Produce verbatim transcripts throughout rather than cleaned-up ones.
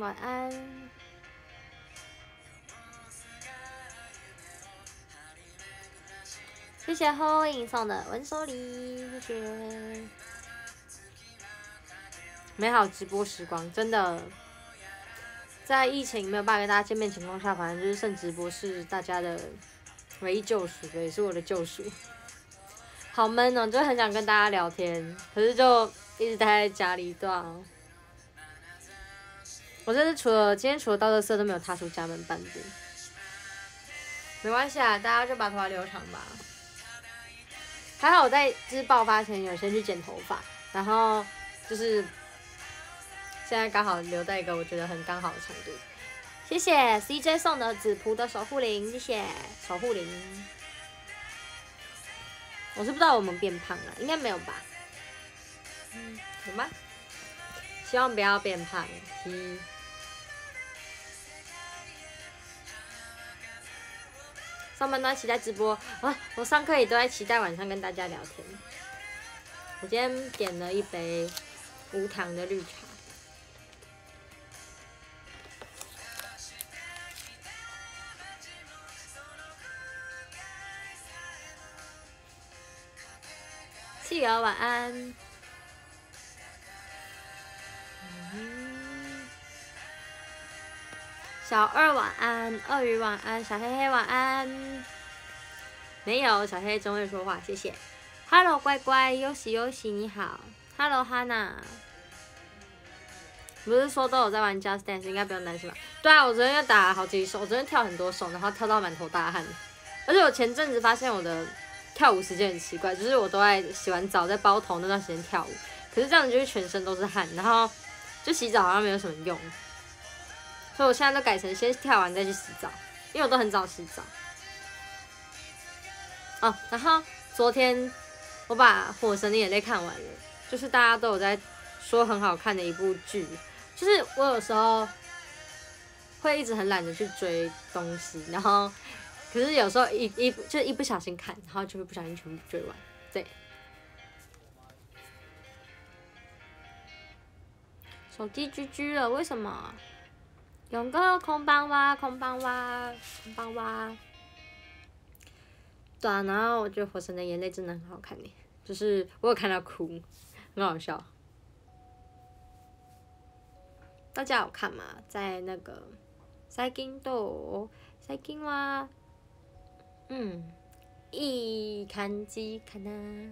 晚安。谢谢后影送的文手礼，谢谢。美好直播时光，真的，在疫情没有办法跟大家见面情况下，反正就是剩直播是大家的唯一救赎，也是我的救赎。好闷哦，就很想跟大家聊天，可是就一直待在家里，对啊。我这次除了今天除了倒垃圾都没有踏出家门半步。没关系啊，大家就把头发留长吧。还好我在就是爆发前有先去剪头发，然后就是现在刚好留在一个我觉得很刚好的程度。谢谢 C J 送的紫葡的守护灵，谢谢守护灵。我是不知道我们变胖了，应该没有吧？嗯，有吗？希望不要变胖。嘿。上班都在期待直播啊！我上课也都在期待晚上跟大家聊天。我今天点了一杯无糖的绿茶。企鹅晚安。嗯。小二晚安，鳄鱼晚安，小黑黑晚安。没有，小黑黑真会说话，谢谢。Hello， 乖乖，优喜优喜，你好。Hello， Hana。不是说都有在玩 Just Dance， 应该不用担心吧？对啊，我昨天又打了好几首，我昨天跳很多首，然后跳到满头大汗。而且我前阵子发现我的跳舞时间很奇怪，就是我都在洗完澡在包头那段时间跳舞，可是这样子就是全身都是汗，然后就洗澡好像没有什么用。所以我现在都改成先跳完再去洗澡，因为我都很早洗澡。哦，然后昨天我把《火神的眼泪》看完了，就是大家都有在说很好看的一部剧。就是我有时候会一直很懒得去追东西，然后可是有时候一一就一不小心看，然后就会不小心全部追完。对。手机 G G 了，为什么？勇哥空邦哇，空邦哇，空邦哇。对啊，然后我觉得《火神的眼泪》真的很好看耶，就是我有看到哭，很好笑。大家有看吗？在那个最近都最近は嗯いい感じかな。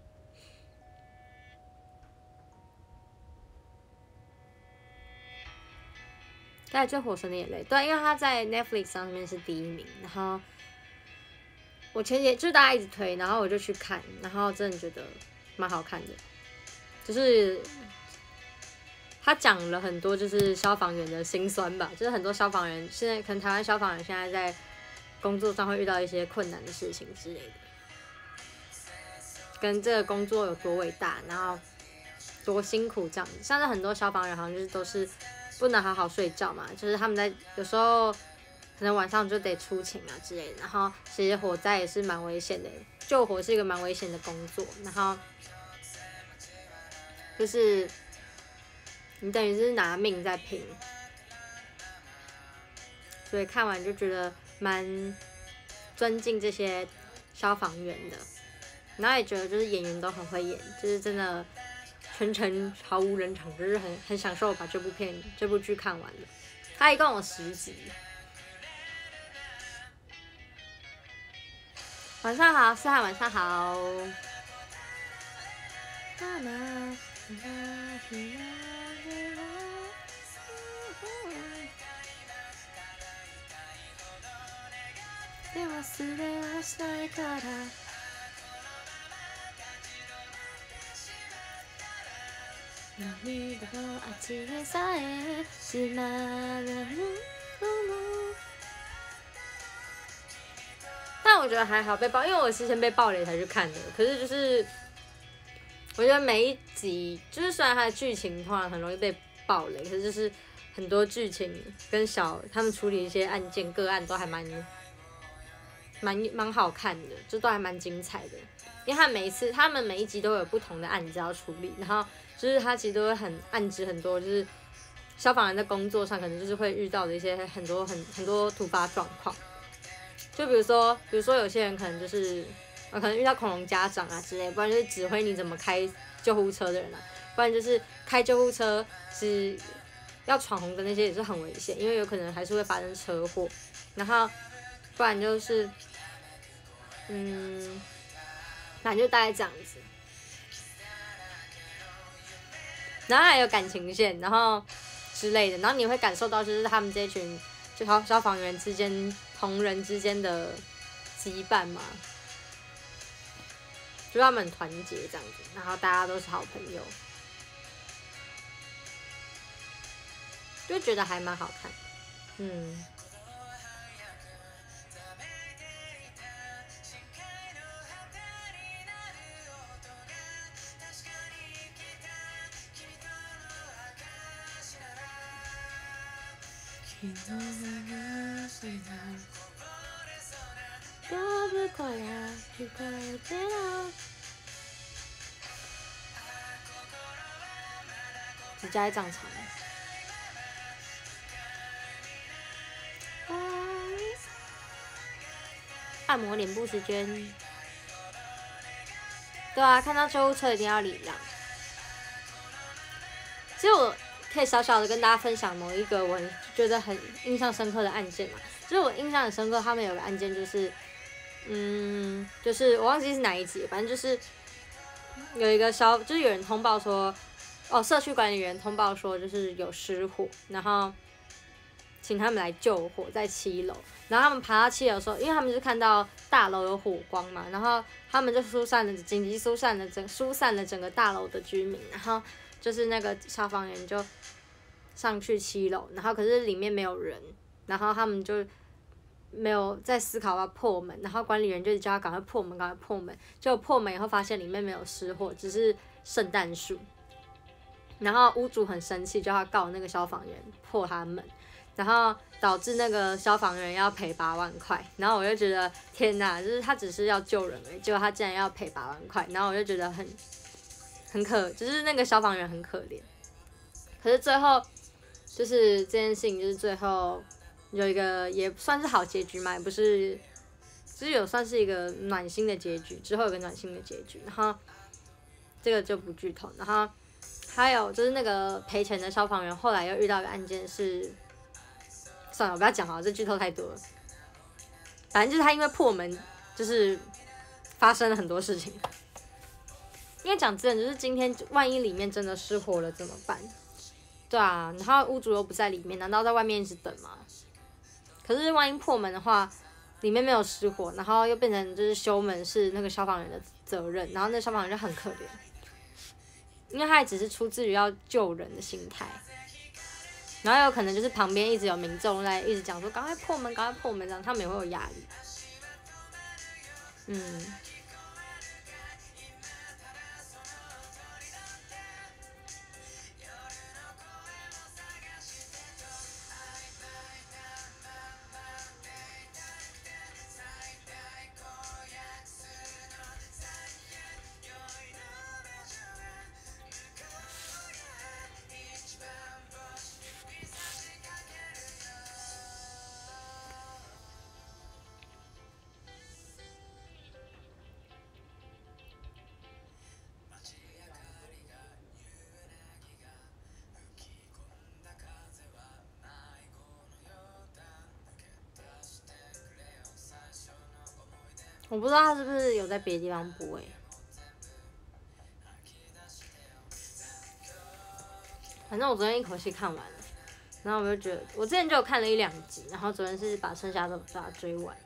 对，就《火神的眼泪》，对，因为它在 Netflix 上面是第一名，然后我前几就是大家一直推，然后我就去看，然后真的觉得蛮好看的，就是他讲了很多就是消防员的辛酸吧，就是很多消防员现在可能台湾消防员现在在工作上会遇到一些困难的事情之类的，跟这个工作有多伟大，然后多辛苦这样子。像是很多消防员好像就是都是不能好好睡觉嘛，就是他们在有时候可能晚上就得出勤啊之类的。然后其实火灾也是蛮危险的，救火是一个蛮危险的工作。然后就是你等于是拿命在拼，所以看完就觉得蛮尊敬这些消防员的。然后也觉得就是演员都很会演，就是真的全程毫无人场，就是很很享受把这部片这部剧看完了。它一共有十集。晚上好，思涵，晚上好。但我觉得还好被爆，因为我是先被爆雷才去看的。可是就是我觉得每一集，就是虽然它的剧情通常很容易被爆雷，可是就是很多剧情跟小他们处理一些案件个案都还蛮蛮蛮好看的，就都还蛮精彩的。因为他每一次他们每一集都有不同的案子要处理，然后就是他其实都会很暗指很多就是消防员在工作上可能就是会遇到的一些很多很很多突发状况，就比如说，比如说有些人可能就是呃可能遇到恐龙家长啊之类，不然就是指挥你怎么开救护车的人啊，不然就是开救护车是要闯红灯那些也是很危险，因为有可能还是会发生车祸，然后不然就是嗯，反正就大概这样子。然后还有感情线，然后之类的，然后你会感受到就是他们这一群就消消防员之间同仁之间的羁绊嘛，就他们很团结这样子，然后大家都是好朋友，就觉得还蛮好看，嗯。指甲也长长了。按摩脸部时间。对啊，看到救护车一定要礼让。其实我可以小小的跟大家分享某一个我觉得很印象深刻的案件嘛，就是我印象很深刻，他们有个案件就是，嗯，就是我忘记是哪一集，反正就是有一个消，就是有人通报说，哦，社区管理员通报说就是有失火，然后请他们来救火在七楼，然后他们爬到七楼的时候，因为他们就看到大楼有火光嘛，然后他们就疏散了，紧急疏散了整疏散了整个大楼的居民，然后就是那个消防员就上去七楼，然后可是里面没有人，然后他们就没有在思考要破门，然后管理员就叫他赶快破门，赶快破门，结果破门以后发现里面没有失火，只是圣诞树，然后屋主很生气，叫他告那个消防员破他门。然后导致那个消防员要赔八万块，然后我就觉得天哪，就是他只是要救人而已，结果他竟然要赔八万块，然后我就觉得很很可，就是那个消防员很可怜。可是最后就是这件事情，就是最后有一个也算是好结局嘛，也不是，就是有算是一个暖心的结局，之后有个暖心的结局，然后这个就不剧透。然后还有就是那个赔钱的消防员后来又遇到一个案件是。算了，我不要讲好了，这剧透太多了。反正就是他因为破门，就是发生了很多事情。因为讲真的，就是今天万一里面真的失火了怎么办？对啊，然后屋主又不在里面，难道在外面一直等吗？可是万一破门的话，里面没有失火，然后又变成就是修门是那个消防员的责任，然后那消防员就很可怜，因为他也只是出自于要救人的心态。然后有可能就是旁边一直有民众在一直讲说赶快破门，赶快破门，这样他们也会有压力。嗯。我不知道他是不是有在别的地方播诶，反正我昨天一口气看完了，然后我就觉得，我之前就有看了一两集，然后昨天是把剩下的都把它追完。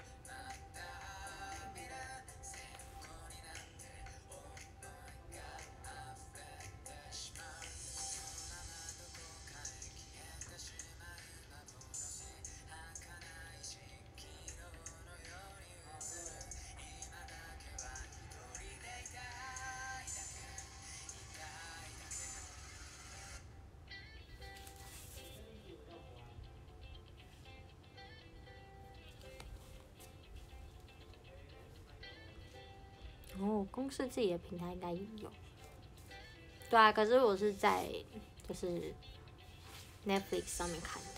哦，公司自己的平台应该也有。对啊，可是我是在就是 Netflix 上面看的。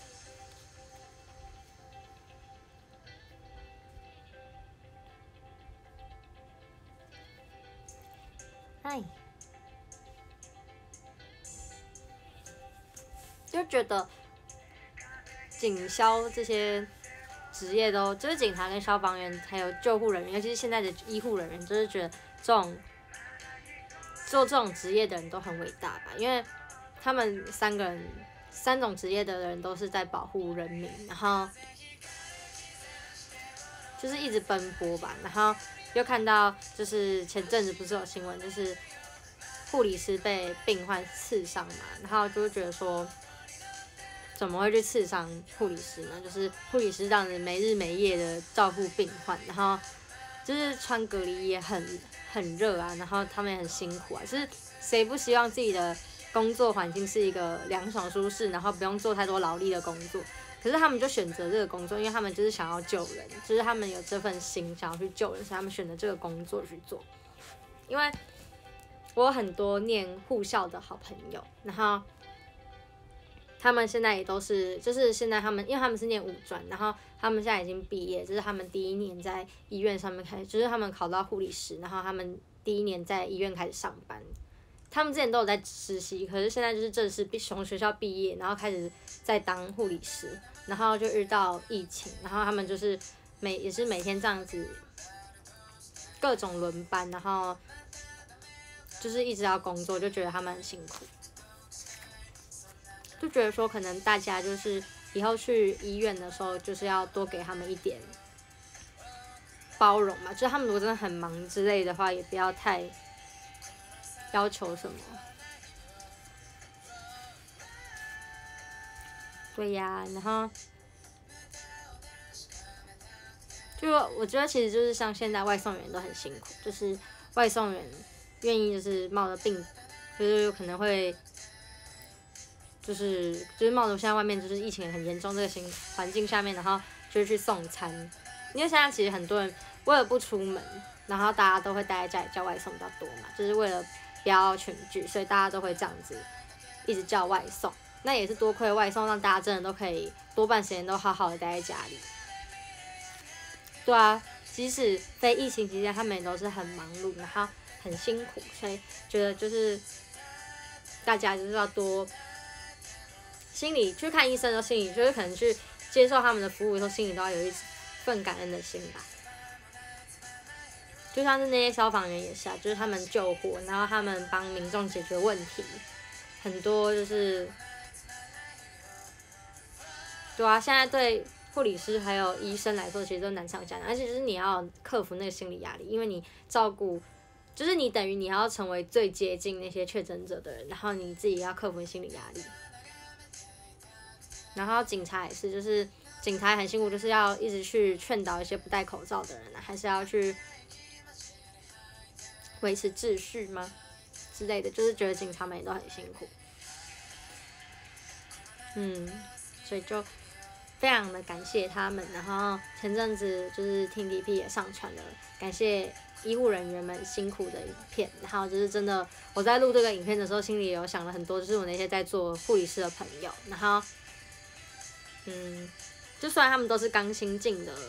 哎，就觉得警消这些职业都，就是警察跟消防员还有救护人员，尤其是现在的医护人员，就是觉得这种做这种职业的人都很伟大吧，因为他们三个人三种职业的人都是在保护人民，然后就是一直奔波吧，然后又看到就是前阵子不是有新闻，就是护理师被病患刺伤嘛，然后就会觉得说。怎么会去刺伤护理师呢？就是护理师这样子没日没夜的照顾病患，然后就是穿隔离也很很热啊，然后他们也很辛苦啊。就是谁不希望自己的工作环境是一个凉爽舒适，然后不用做太多劳力的工作？可是他们就选择这个工作，因为他们就是想要救人，就是他们有这份心想要去救人，所以他们选择这个工作去做。因为我有很多念护校的好朋友，然后。他们现在也都是，就是现在他们，因为他们是念五专，然后他们现在已经毕业，这是他们第一年在医院上面开始，就是他们考到护理师，然后他们第一年在医院开始上班。他们之前都有在实习，可是现在就是正式从学校毕业，然后开始在当护理师，然后就遇到疫情，然后他们就是每也是每天这样子各种轮班，然后就是一直要工作，就觉得他们很辛苦。就觉得说，可能大家就是以后去医院的时候，就是要多给他们一点包容嘛。就是他们如果真的很忙之类的话，也不要太要求什么。对呀，然后就我觉得其实就是像现在外送员都很辛苦，就是外送员愿意就是冒着病，就是有可能会。就是就是冒着现在外面就是疫情很严重这个新环境下面，然后就是去送餐，因为现在其实很多人为了不出门，然后大家都会待在家里叫外送比较多嘛，就是为了不要群聚，所以大家都会这样子一直叫外送。那也是多亏外送，让大家真的都可以多半时间都好好的待在家里。对啊，即使在疫情期间，他们也都是很忙碌，然后很辛苦，所以觉得就是大家就是要多。心里去看医生的时候，心里就是可能去接受他们的服务的时候，心里都要有一份感恩的心吧。就像是那些消防员也是啊，就是他们救火，然后他们帮民众解决问题，很多就是，对啊，现在对护理师还有医生来说，其实都难上加难，而且就是你要克服那个心理压力，因为你照顾。就是你等于你要成为最接近那些确诊者的人，然后你自己要克服心理压力。然后警察也是，就是警察很辛苦，就是要一直去劝导一些不戴口罩的人啊，还是要去维持秩序吗之类的，就是觉得警察们也都很辛苦。嗯，所以就非常的感谢他们。然后前阵子就是 T D P 也上传了感谢医护人员们辛苦的影片，然后就是真的我在录这个影片的时候，心里也有想了很多，就是我那些在做护理师的朋友，然后。嗯，就虽然他们都是刚新进的，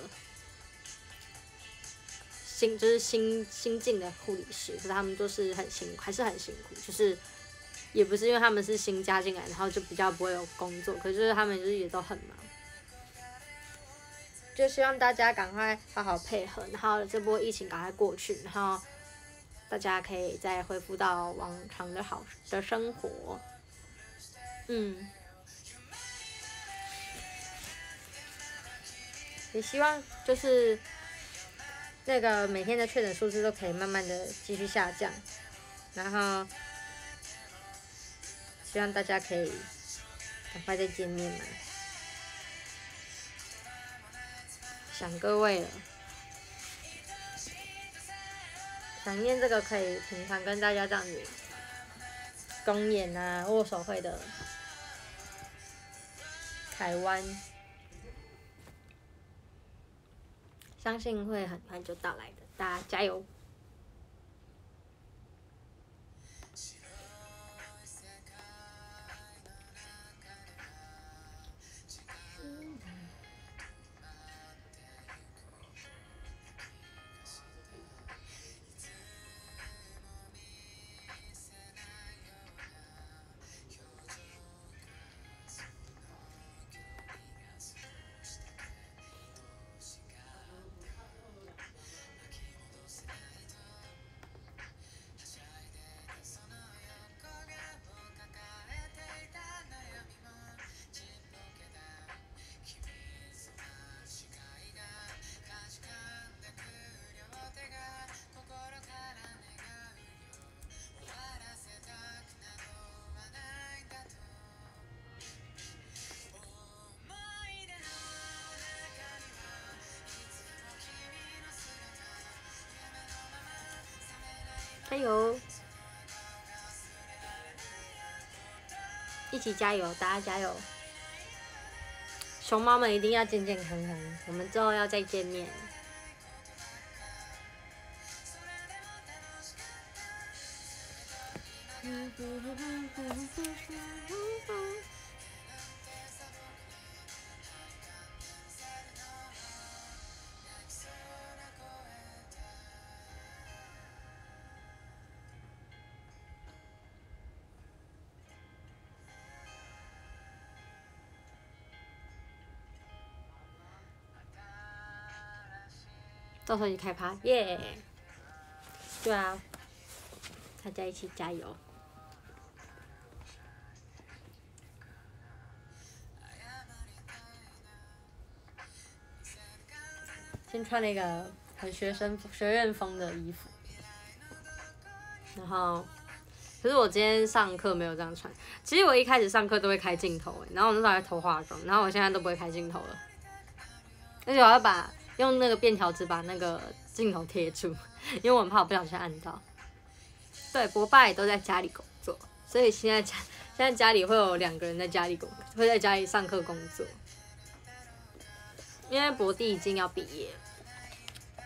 新就是新新进的护理师，可是他们都是很辛苦，还是很辛苦。就是也不是因为他们是新加进来，然后就比较不会有工作，可是就是他们就是也都很忙。就希望大家赶快好好配合，然后这波疫情赶快过去，然后大家可以再恢复到往常的好的生活。嗯。也希望就是那个每天的确诊数字都可以慢慢的继续下降，然后希望大家可以赶快再见面嘛，想各位了，想念这个可以平常跟大家这样子公演啊、握手会的台湾。相信会很快就到来的，大家加油！ 加油！一起加油，大家加油！熊猫们一定要健健康康，我们之后要再见面。到时候一起开趴，耶！对啊，大家一起加油！先穿了一个很学生学院风的衣服，然后，可是我今天上课没有这样穿。其实我一开始上课都会开镜头，然后我那时候还偷化妆，然后我现在都不会开镜头了，而且我要把。用那个便条纸把那个镜头贴住，因为我很怕我不小心按到。对，博爸也都在家里工作，所以现在家现在家里会有两个人在家里工，会在家里上课工作。因为博弟已经要毕业了，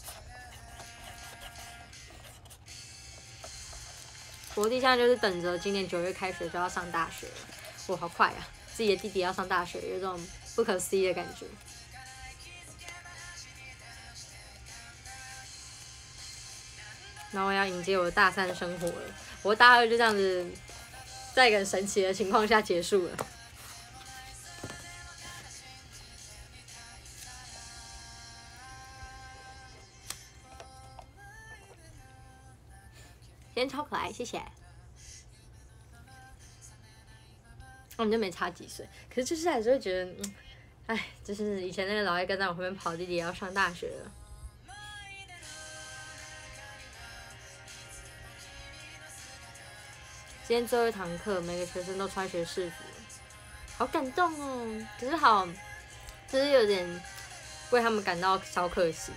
博弟现在就是等着今年九月开学就要上大学了，哇，好快啊！自己的弟弟要上大学，有种不可思议的感觉。然后我要迎接我的大三生活了，我大二就这样子，在一个很神奇的情况下结束了。今天超可爱，谢谢。我们就没差几岁，可是就是还是会觉得，嗯，哎，就是以前那个老爱跟在我后面跑，弟弟也要上大学了。今天最后一堂课，每个学生都穿学士服，好感动哦！可是好，就是有点为他们感到小可惜。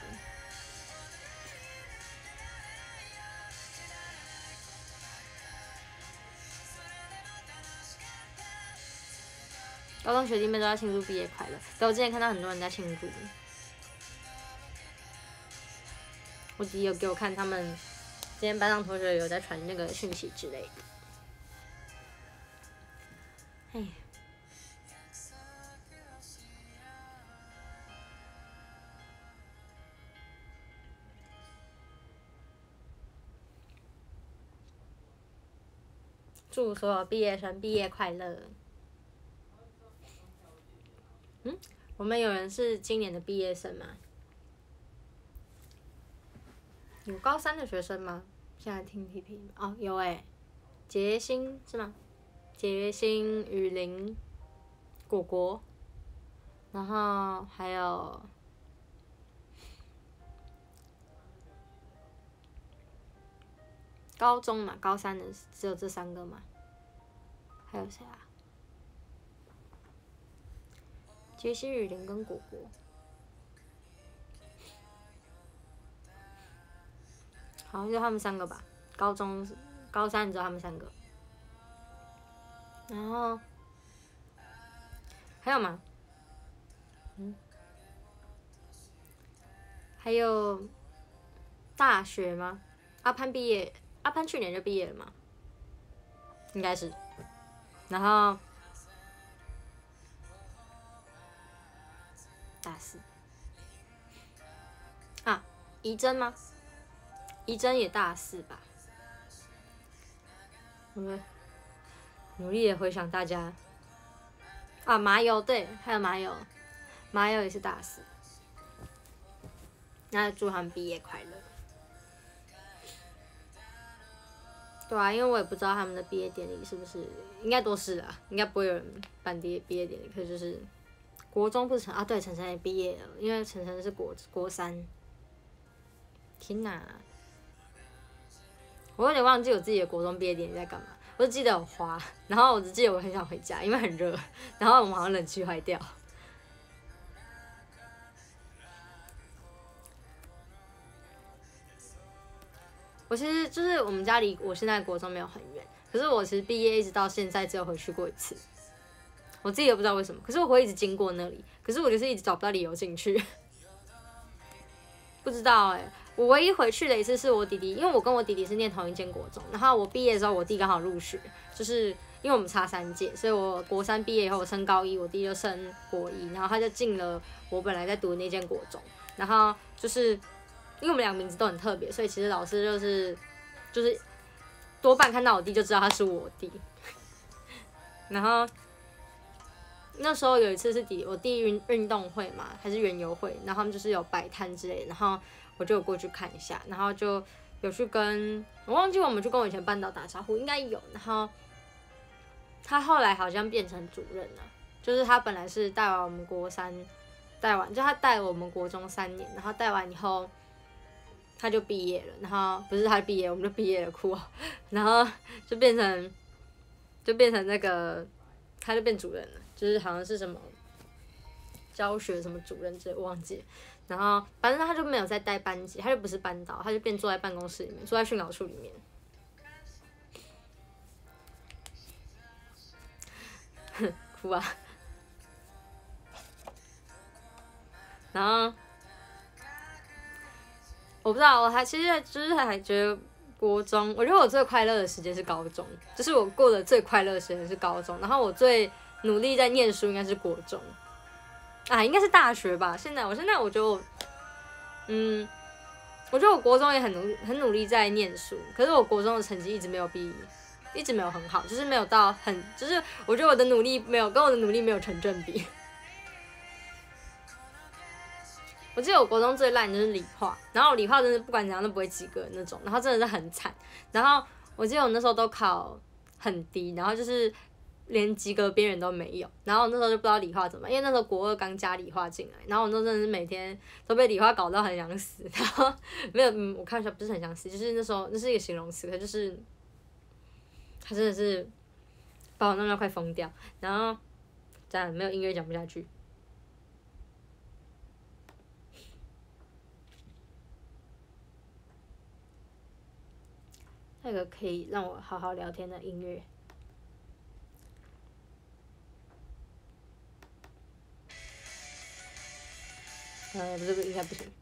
高中学弟妹都在庆祝毕业快乐，但我之前看到很多人在庆祝。我弟有给我看他们今天班上同学有在传那个讯息之类的。哎，祝所有毕业生毕业快乐。嗯，我们有人是今年的毕业生吗？有高三的学生吗？现在听 P P 哦，有哎、欸，杰星是吗？杰星、雨林、果果，然后还有高中嘛，高三的只有这三个嘛？还有谁啊？杰星、雨林跟果果。好像就他们三个吧，高中、高三只有他们三个，然后还有吗？嗯，还有大学吗？阿潘毕业，阿潘去年就毕业了嘛，应该是。然后大四啊，怡珍吗？怡珍也大四吧。我们努力的回想大家啊，麻油对，还有麻油，麻油也是大四。那祝他们毕业快乐。对啊，因为我也不知道他们的毕业典礼是不是，应该都是啊，应该不会有人办毕业毕业典礼，可是就是国中不成啊，对，晨晨也毕业了，因为晨晨是国国三。天哪！我有点忘记我自己的国中毕业典礼在干嘛，我只记得有花，然后我只记得我很想回家，因为很热，然后我们好像冷气坏掉。 我其实就是我们家离我现在国中没有很远，可是我其实毕业一直到现在只有回去过一次，我自己也不知道为什么，可是我会一直经过那里，可是我就是一直找不到理由进去，不知道哎、欸。我唯一回去的一次是我弟弟，因为我跟我弟弟是念同一间国中，然后我毕业的时候我弟刚好入学，就是因为我们差三届，所以我国三毕业以后我升高一，我弟就升国一，然后他就进了我本来在读的那间国中，然后就是因为我们两个名字都很特别，所以其实老师就是就是多半看到我弟就知道他是我弟，然后那时候有一次是弟我弟运运动会嘛，还是园游会，然后他们就是有摆摊之类的，然后我就有过去看一下，然后就有去跟我忘记我们去跟我以前班导打招呼，应该有。然后他后来好像变成主任了，就是他本来是带完我们国三，带完就他带我们国中三年，然后带完以后他就毕业了，然后不是他毕业，我们就毕业了，哭、喔，然后就变成就变成那个他就变主任了，就是好像是什么教学什么主任之类，我忘记了。然后反正他就没有再带班级，他就不是班导，他就变坐在办公室里面，坐在训导处里面。哭啊！然后我不知道，我还其实就是还觉得国中，我觉得我最快乐的时间是高中，就是我过得最快乐的时间是高中，然后我最努力在念书应该是国中。啊，应该是大学吧。现在，我现在我觉得我，嗯，我觉得我国中也很努力，很努力在念书。可是我国中的成绩一直没有比，一直没有很好，就是没有到很，就是我觉得我的努力没有跟我的努力没有成正比。我记得我国中最烂就是理化，然后理化真的不管怎样都不会及格的那种，然后真的是很惨。然后我记得我那时候都考很低，然后就是连及格边缘都没有，然后我那时候就不知道理化怎么办，因为那时候国二刚加理化进来，然后我那时候真的是每天都被理化搞到很想死，然后没有，嗯，我看一下不是很想死，就是那时候那是一个形容词，可就是他真的是把我弄到快疯掉，然后这样没有音乐讲不下去。那个可以让我好好聊天的音乐。呃，不是，不是，应该不行。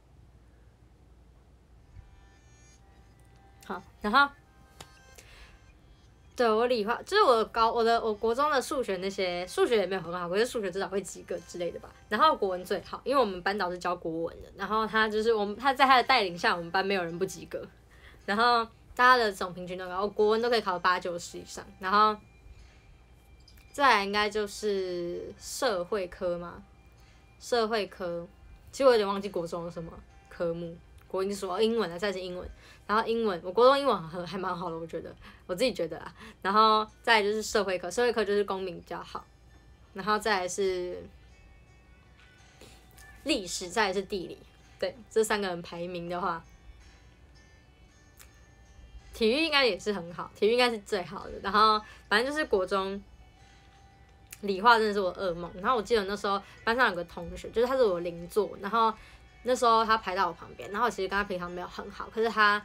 好，然后，对我理化，就是我高我的我国中的数学那些数学也没有很好，可是数学至少会及格之类的吧。然后国文最好，因为我们班导是教国文的，然后他就是我们他在他的带领下，我们班没有人不及格，然后大家的总平均都高，我国文都可以考八九十以上，然后再来应该就是社会科嘛，社会科。其实我有点忘记国中有什么科目，国英数哦，英文啊，再是英文，然后英文，我国中英文很还蛮好的，我觉得我自己觉得啦，然后再来就是社会科，社会科就是公民比较好，然后再来是历史，再来是地理，对，这三个人排名的话，体育应该也是很好，体育应该是最好的，然后反正就是国中。理化真的是我噩梦，然后我记得那时候班上有个同学，就是他是我邻座，然后那时候他排到我旁边，然后我其实跟他平常没有很好，可是他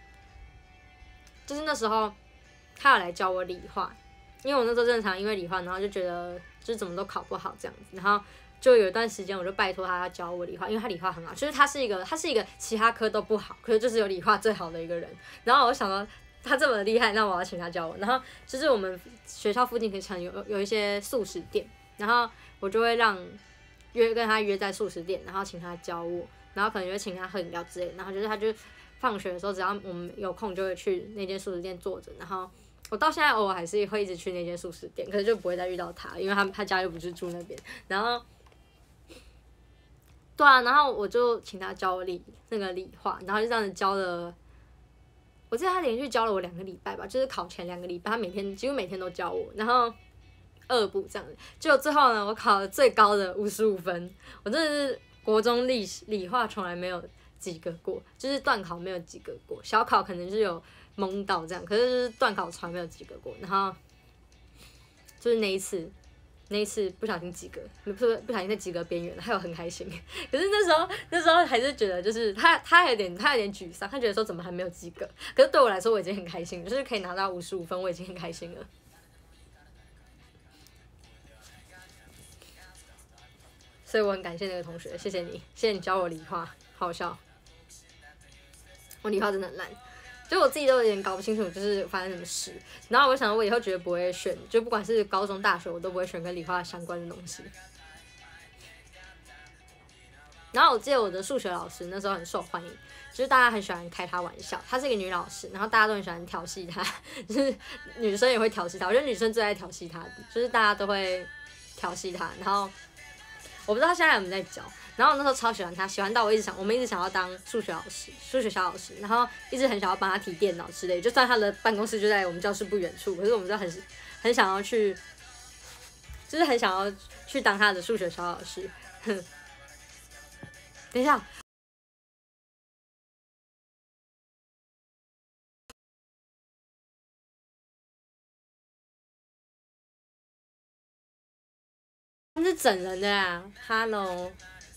就是那时候他有来教我理化，因为我那时候正常因为理化，然后就觉得就是怎么都考不好这样子，然后就有一段时间我就拜托他教我理化，因为他理化很好，就是他是一个他是一个其他科都不好，可是就是有理化最好的一个人，然后我想说。他这么厉害，那我要请他教我。然后就是我们学校附近可以有有一些素食店，然后我就会让约跟他约在素食店，然后请他教我，然后可能就会请他喝饮料之类的。然后就是他就放学的时候，只要我们有空就会去那间素食店坐着。然后我到现在偶尔还是会一直去那间素食店，可是就不会再遇到他，因为他他家又不是住那边。然后对啊，然后我就请他教我理那个理化，然后就这样子教了。我记得他连续教了我两个礼拜吧，就是考前两个礼拜，他每天几乎每天都教我，然后二补这样子。结果最后呢，我考了最高的五十五分，我真的是国中历史理化从来没有及格过，就是段考没有及格过，小考可能是有蒙到这样，可是就是段考从来没有及格过。然后就是那一次， 那一次不小心及格，不是不小心在及格边缘，他有很开心。可是那时候那时候还是觉得就是他他有点他有点沮丧，他觉得说怎么还没有及格？可是对我来说我已经很开心了，就是可以拿到五十五分，我已经很开心了。所以我很感谢那个同学，谢谢你，谢谢你教我理化，好好笑。我理化真的很烂。就我自己都有点搞不清楚，就是发生什么事。然后我想，我以后绝对不会选，就不管是高中、大学，我都不会选跟理化相关的东西。然后我记得我的数学老师那时候很受欢迎，就是大家很喜欢开她玩笑。她是一个女老师，然后大家都很喜欢调戏她，就是女生也会调戏她。我觉得女生最爱调戏她，就是大家都会调戏她。然后我不知道她现在有没有在教。然后我那时候超喜欢他，喜欢到我一直想，我们一直想要当数学老师、数学小老师，然后一直很想要帮他提电脑之类。就算他的办公室就在我们教室不远处，可是我们就很很想要去，就是很想要去当他的数学小老师。哼，等一下。他是整人的啦 ，Hello。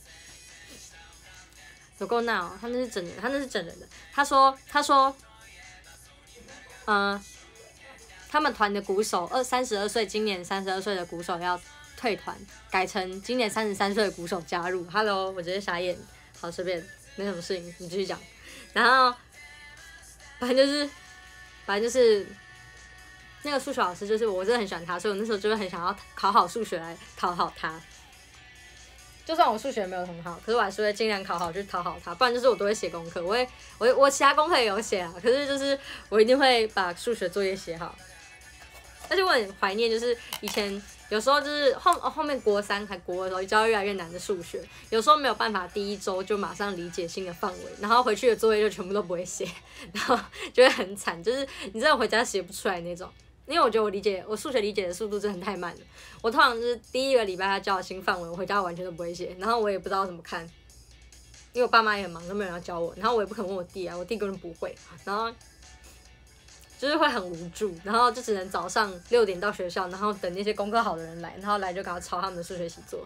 有够闹、喔，他那是整人，他那是整人的。他说，他说，嗯、呃，他们团的鼓手二三十二岁，今年三十二岁的鼓手要退团，改成今年三十三岁的鼓手加入。Hello， 我直接傻眼，好随便，没什么事情，你继续讲。然后，反正就是，反正就是那个数学老师，就是我真的很喜欢他，所以我那时候就会很想要考好数学来讨好他。就算我数学没有很好，可是我还是会尽量考好去讨好他，不然就是我都会写功课，我会我我其他功课也有写啊，可是就是我一定会把数学作业写好。而且我很怀念，就是以前有时候就是后后面国三还国二的时候，教越来越难的数学，有时候没有办法第一周就马上理解新的范围，然后回去的作业就全部都不会写，然后就会很惨，就是你真的回家写不出来那种。因为我觉得我理解我数学理解的速度真的太慢了，我通常就是第一个礼拜他教的新范围，我回家完全都不会写，然后我也不知道怎么看，因为我爸妈也很忙，都没有人要教我，然后我也不肯问我弟啊，我弟根本不会，然后就是会很无助，然后就只能早上六点到学校，然后等那些功课好的人来，然后来就赶快抄他们的数学习作。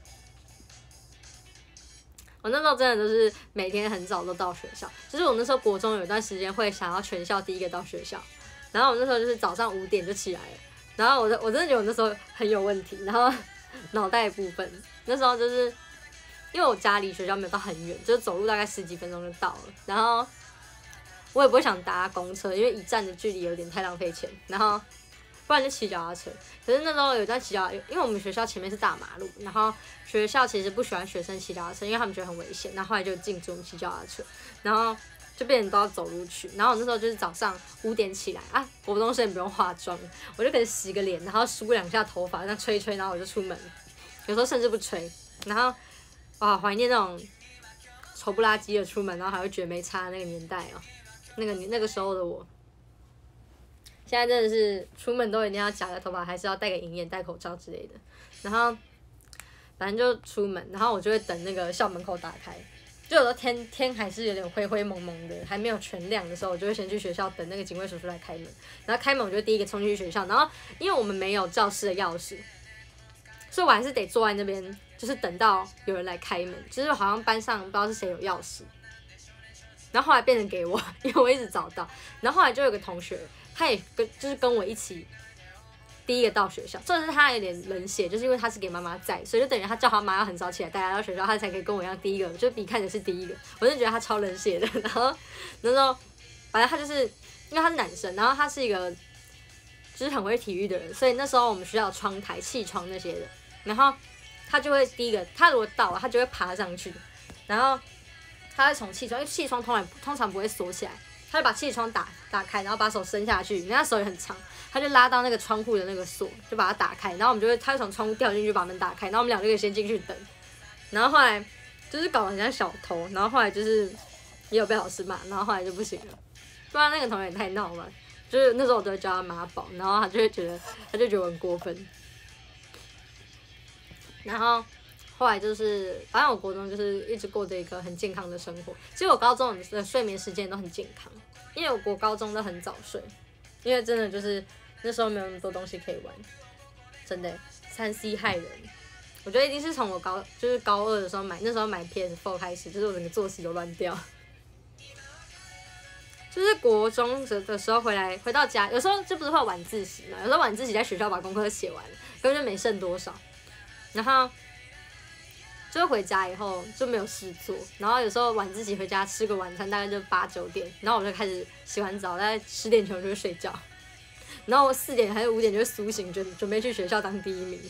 我那时候真的都是每天很早都到学校，就是我那时候国中有一段时间会想要全校第一个到学校。然后我那时候就是早上五点就起来了，然后我我真的觉得我那时候很有问题，然后脑袋的部分那时候就是因为我家离学校没有到很远，就是走路大概十几分钟就到了，然后我也不会想搭公车，因为一站的距离有点太浪费钱，然后不然就骑脚踏车。可是那时候有在骑脚踏，因为我们学校前面是大马路，然后学校其实不喜欢学生骑脚踏车，因为他们觉得很危险，然后后来就禁止我们骑脚踏车，然后就变成都要走路去。然后我那时候就是早上五点起来啊，国中生也不用化妆，我就可以洗个脸，然后梳两下头发，这样吹一吹，然后我就出门。有时候甚至不吹，然后哇，怀念那种丑不拉几的出门，然后还会觉得没差的那个年代哦、喔，那个那个时候的我。现在真的是出门都一定要夹个头发，还是要戴个银眼、戴口罩之类的。然后反正就出门，然后我就会等那个校门口打开。就有时候天天还是有点灰灰蒙蒙的，还没有全亮的时候，我就会先去学校等那个警卫叔叔来开门。然后开门我就第一个冲进去学校，然后因为我们没有教室的钥匙，所以我还是得坐在那边，就是等到有人来开门。就是好像班上不知道是谁有钥匙，然后后来变成给我，因为我一直找到。然后后来就有个同学，他也跟就是跟我一起。第一个到学校，这是他有点冷血，就是因为他是给妈妈载，所以就等于他叫他妈要很早起来带他到学校，他才可以跟我一样第一个，就比看着是第一个。我就觉得他超冷血的。然后那时候，反正他就是因为他是男生，然后他是一个就是很会体育的人，所以那时候我们学校有窗台、气窗那些的，然后他就会第一个，他如果到了，他就会爬上去，然后他会从气窗，因为气窗通常通常不会锁起来，他就把气窗打打开，然后把手伸下去，因为他手也很长。他就拉到那个窗户的那个锁，就把它打开，然后我们就会，他就从窗户掉进去，把门打开，然后我们两个就可以先进去等。然后后来就是搞得很像小偷，然后后来就是也有被老师骂，然后后来就不行了。不然那个同学也太闹了，就是那时候我都会叫他妈宝，然后他就会觉得，他就觉得我很过分。然后后来就是，反正我国中就是一直过着一个很健康的生活。其实我高中的睡眠时间都很健康，因为我国高中都很早睡，因为真的就是。那时候没有那么多东西可以玩，真的才三 C 害人。我觉得一定是从我高就是高二的时候买，那时候买 P S 四 开始，就是我整个作息都乱掉。就是国中的时候回来回到家，有时候就不是会有晚自习嘛，有时候晚自习在学校把功课写完，根本就没剩多少，然后就回家以后就没有事做，然后有时候晚自习回家吃个晚餐，大概就八九点，然后我就开始洗完澡，大概十点前我就会睡觉，然后我四点还是五点就会苏醒，准准备去学校当第一名。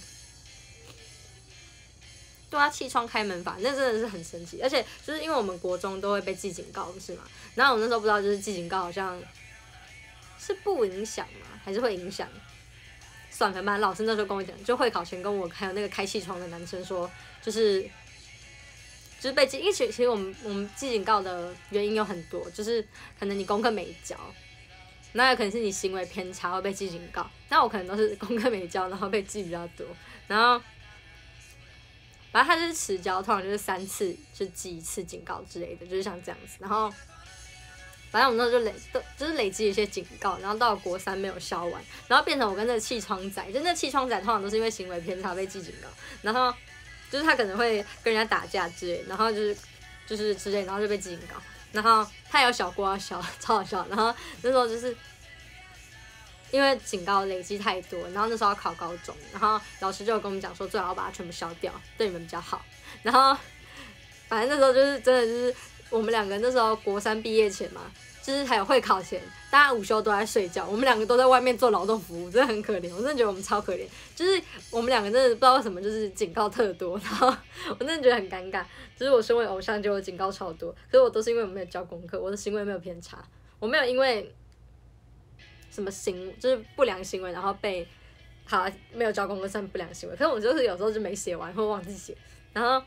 对啊，气窗开门法那真的是很神奇，而且就是因为我们国中都会被记警告，不是吗？然后我那时候不知道，就是记警告好像是不影响吗？还是会影响？算了，反正老师那时候跟我讲，就会考前跟我还有那个开气窗的男生说，就是就是被记，因为其实我们我们记警告的原因有很多，就是可能你功课没交，那有可能是你行为偏差会被记警告，那我可能都是功课没交，然后被记比较多，然后。反正他就是迟交，通常就是三次就记一次警告之类的，就是像这样子。然后，反正我们那时候就累，就是累积一些警告，然后到了国三没有消完，然后变成我跟那个气窗仔，就那气窗仔通常都是因为行为偏差被记警告，然后就是他可能会跟人家打架之类，然后就是就是之类，然后就被记警告，然后他有小锅要消，超好笑。然后那时候就是。因为警告累积太多，然后那时候要考高中，然后老师就跟我们讲说，最好要把它全部消掉，对你们比较好。然后反正那时候就是真的就是我们两个那时候国三毕业前嘛，就是还有会考前，大家午休都在睡觉，我们两个都在外面做劳动服务，真的很可怜。我真的觉得我们超可怜，就是我们两个真的不知道为什么就是警告特多，然后我真的觉得很尴尬。就是我身为偶像，就有警告超多，可是我都是因为我没有交功课，我的行为没有偏差，我没有因为。什么行就是不良行为，然后被好没有交功课算不良行为。可是我就是有时候就没写完，或忘记写，然后，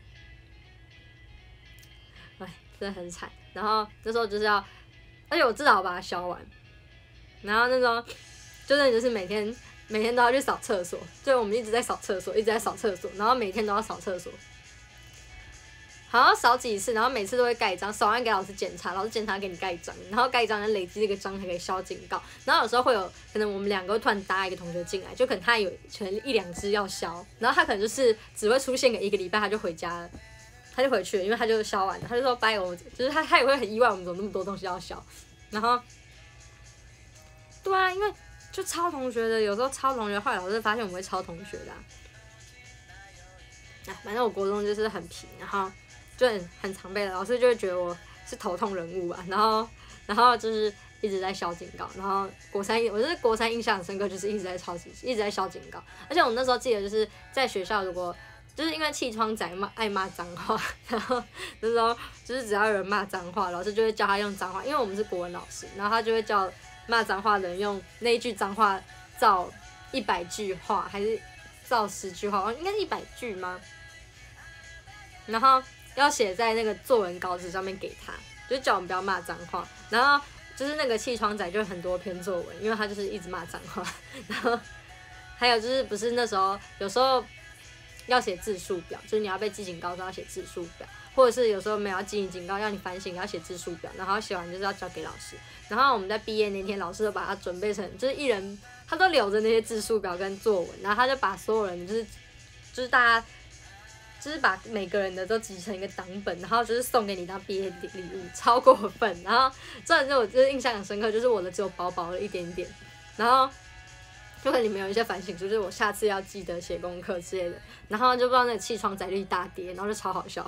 哎，真的很惨。然后那时候就是要，而且我至少把它消完。然后那时候就真的就是每天每天都要去扫厕所，就我们一直在扫厕所，一直在扫厕所，然后每天都要扫厕所。好像扫几次，然后每次都会盖章，扫完给老师检查，老师检查给你盖章，然后盖章就累积这个章还可以消警告。然后有时候会有可能我们两个会突然搭一个同学进来，就可能他有可能一两支要消，然后他可能就是只会出现个一个礼拜，他就回家了，他就回去了，因为他就消完了，他就说拜我，就是他他也会很意外我们怎么那么多东西要消，然后对啊，因为就抄同学的，有时候抄同学，后来老师发现我们会抄同学的、啊，哎，反正我国中就是很皮，然后。就很很常被老师就会觉得我是头痛人物吧，然后然后就是一直在消警告，然后国三我就是国三印象很深刻，就是一直在抄警，一直在消警告，而且我那时候记得就是在学校如果就是因为气窗仔骂爱骂脏话，然后那时候就是只要有人骂脏话，老师就会叫他用脏话，因为我们是国文老师，然后他就会叫骂脏话的人用那一句脏话造一百句话，还是造十句话，应该是一百句吗？然后。要写在那个作文稿纸上面给他，就叫我们不要骂脏话。然后就是那个气窗仔就很多篇作文，因为他就是一直骂脏话。然后还有就是不是那时候有时候要写字数表，就是你要被记警告，就要写字数表，或者是有时候没有要记你警告，要你反省，要写字数表，然后写完就是要交给老师。然后我们在毕业那天，老师都把它准备成，就是一人他都留着那些字数表跟作文，然后他就把所有人就是就是大家。就是把每个人的都集成一个档本，然后就是送给你当毕业礼物，超过分。然后这就我就是印象很深刻，就是我的只有薄薄的一点点，然后就可能里面有一些反省书，就是我下次要记得写功课之类的。然后就不知道那个气窗载率大跌，然后就超好笑。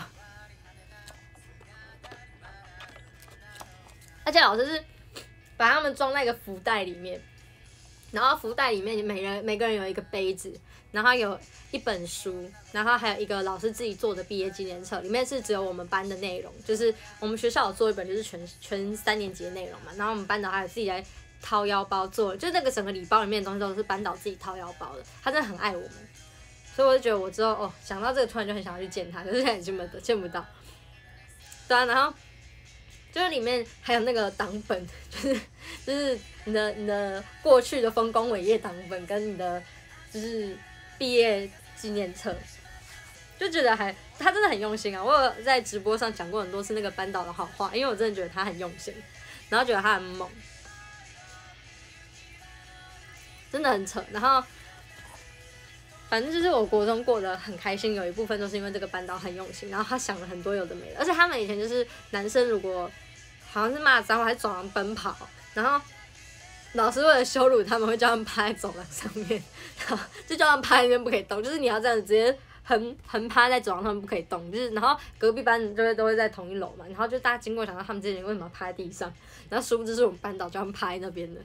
而且老师是把他们装在一个福袋里面，然后福袋里面每人每个人有一个杯子。然后有一本书，然后还有一个老师自己做的毕业纪念册，里面是只有我们班的内容，就是我们学校有做一本，就是全全三年级的内容嘛。然后我们班导还有自己来掏腰包做，就那个整个礼包里面的东西都是班导自己掏腰包的，他真的很爱我们，所以我就觉得我之后哦想到这个突然就很想要去见他，可是现在也见不到，见不到。对啊，然后就是里面还有那个档本，就是就是你的你的过去的丰功伟业档本跟你的就是毕业纪念册，就觉得还他真的很用心啊！我有在直播上讲过很多次那个班导的好话，因为我真的觉得他很用心，然后觉得他很猛，真的很扯。然后反正就是我国中过得很开心，有一部分都是因为这个班导很用心，然后他想了很多有的没的，而且他们以前就是男生如果好像是骂脏话还是走廊奔跑，然后老师为了羞辱他们会叫他们趴在走廊上面，然后就叫他们趴在那边不可以动，就是你要这样子直接横横趴在走廊上面不可以动，就是然后隔壁班就会都会在同一楼嘛，然后就大家经过想到他们之前为什么趴在地上，然后殊不知是我们班导叫他们趴在那边的。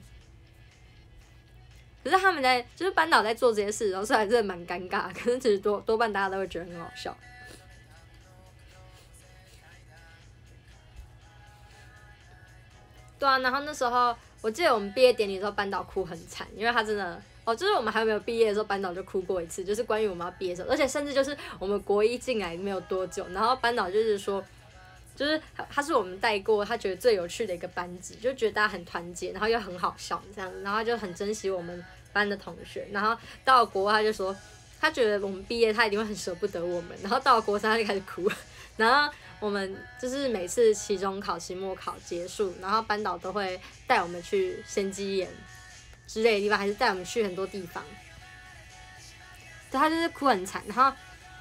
可是他们在就是班导在做这些事的时候，虽然真的蛮尴尬，可是其实多多半大家都会觉得很好笑。对啊，然后那时候我记得我们毕业典礼的时候，班导哭很惨，因为他真的哦，就是我们还没有毕业的时候，班导就哭过一次，就是关于我们要毕业的时候，而且甚至就是我们国一进来没有多久，然后班导就是说。就是他是我们带过他觉得最有趣的一个班级，就觉得大家很团结，然后又很好笑这样子，然后他就很珍惜我们班的同学。然后到了国二他就说，他觉得我们毕业他一定会很舍不得我们。然后到了国三他就开始哭，然后我们就是每次期中考、期末考结束，然后班导都会带我们去仙鸡岩之类的地方，还是带我们去很多地方。对，他就是哭很惨，然后。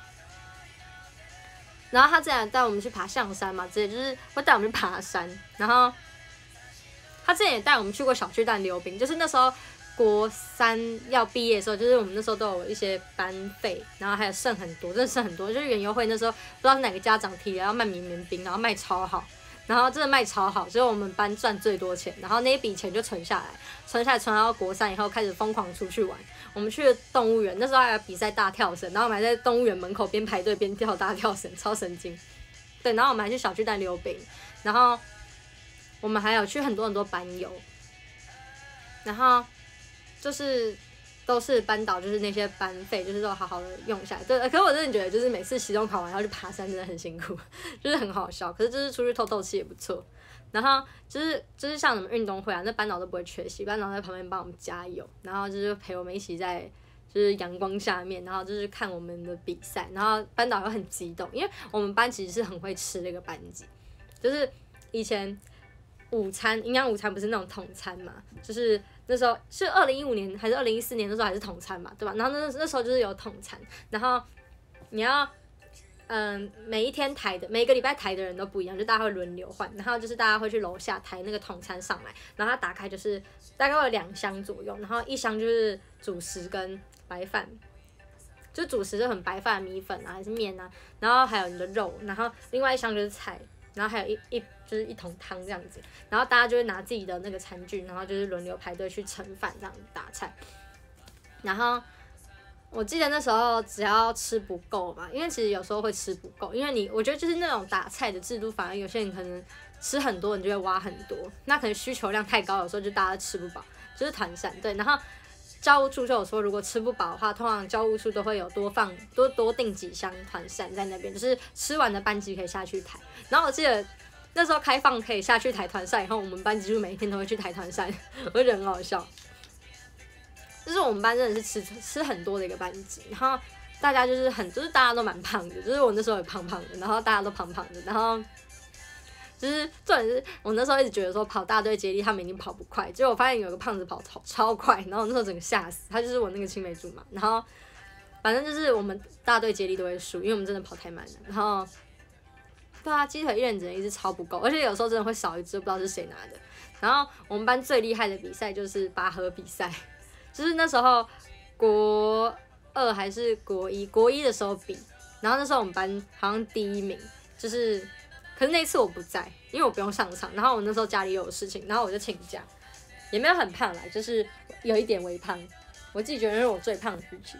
然后他之前带我们去爬象山嘛，之类就是会带我们去爬山。然后他之前也带我们去过小巨蛋溜冰，就是那时候国三要毕业的时候，就是我们那时候都有一些班费，然后还有剩很多，真的剩很多。就是园游会那时候不知道是哪个家长提的要卖绵绵冰，然后卖超好，然后真的卖超好，所以我们班赚最多钱，然后那一笔钱就存下来，存下来存到国三以后开始疯狂出去玩。我们去了动物园，那时候还有比赛大跳绳，然后我们还在动物园门口边排队边跳大跳绳，超神经。对，然后我们还去小巨蛋溜冰，然后我们还有去很多很多班游，然后就是都是班导，就是那些班费，就是都好好的用下来。对，可是我真的觉得，就是每次期中考完要去爬山，真的很辛苦，就是很好笑。可是就是出去透透气也不错。然后就是就是像什么运动会啊，那班导都不会缺席，班导在旁边帮我们加油，然后就是陪我们一起在就是阳光下面，然后就是看我们的比赛，然后班导又很激动，因为我们班其实是很会吃的一个班级，就是以前午餐营养午餐不是那种统餐嘛，就是那时候是二零一五年还是二零一四年那时候还是统餐嘛，对吧？然后那那时候就是有统餐，然后你要。嗯，每一天抬的每个礼拜抬的人都不一样，就大家会轮流换，然后就是大家会去楼下抬那个桶餐上来，然后它打开就是大概会有两箱左右，然后一箱就是主食跟白饭，就主食就很白饭米粉啊还是面啊，然后还有你的肉，然后另外一箱就是菜，然后还有一一就是一桶汤这样子，然后大家就会拿自己的那个餐具，然后就是轮流排队去盛饭这样子打菜，然后。我记得那时候只要吃不够嘛，因为其实有时候会吃不够，因为你我觉得就是那种打菜的制度，反而有些人可能吃很多，你就会挖很多，那可能需求量太高，有时候就大家吃不饱，就是团膳对。然后教务处就有说，如果吃不饱的话，通常教务处都会有多放多多订几箱团膳在那边，就是吃完的班级可以下去抬。然后我记得那时候开放可以下去抬团膳以后，我们班几乎每一天都会去抬团膳，我就觉得很好笑。就是我们班真的是吃吃很多的一个班级，然后大家就是很，就是大家都蛮胖的，就是我那时候也胖胖的，然后大家都胖胖的，然后就是重点是我那时候一直觉得说跑大队接力他们一定跑不快，结果我发现有个胖子跑超超快，然后我那时候整个吓死，他就是我那个青梅竹马，然后反正就是我们大队接力都会输，因为我们真的跑太慢了，然后对啊，鸡腿一人只能一直超不够，而且有时候真的会少一只，不知道是谁拿的。然后我们班最厉害的比赛就是拔河比赛。就是那时候国二还是国一，国一的时候比，然后那时候我们班好像第一名，就是可是那一次我不在，因为我不用上场，然后我那时候家里又有事情，然后我就请假，也没有很胖啦，就是有一点微胖，我自己觉得是我最胖的时期。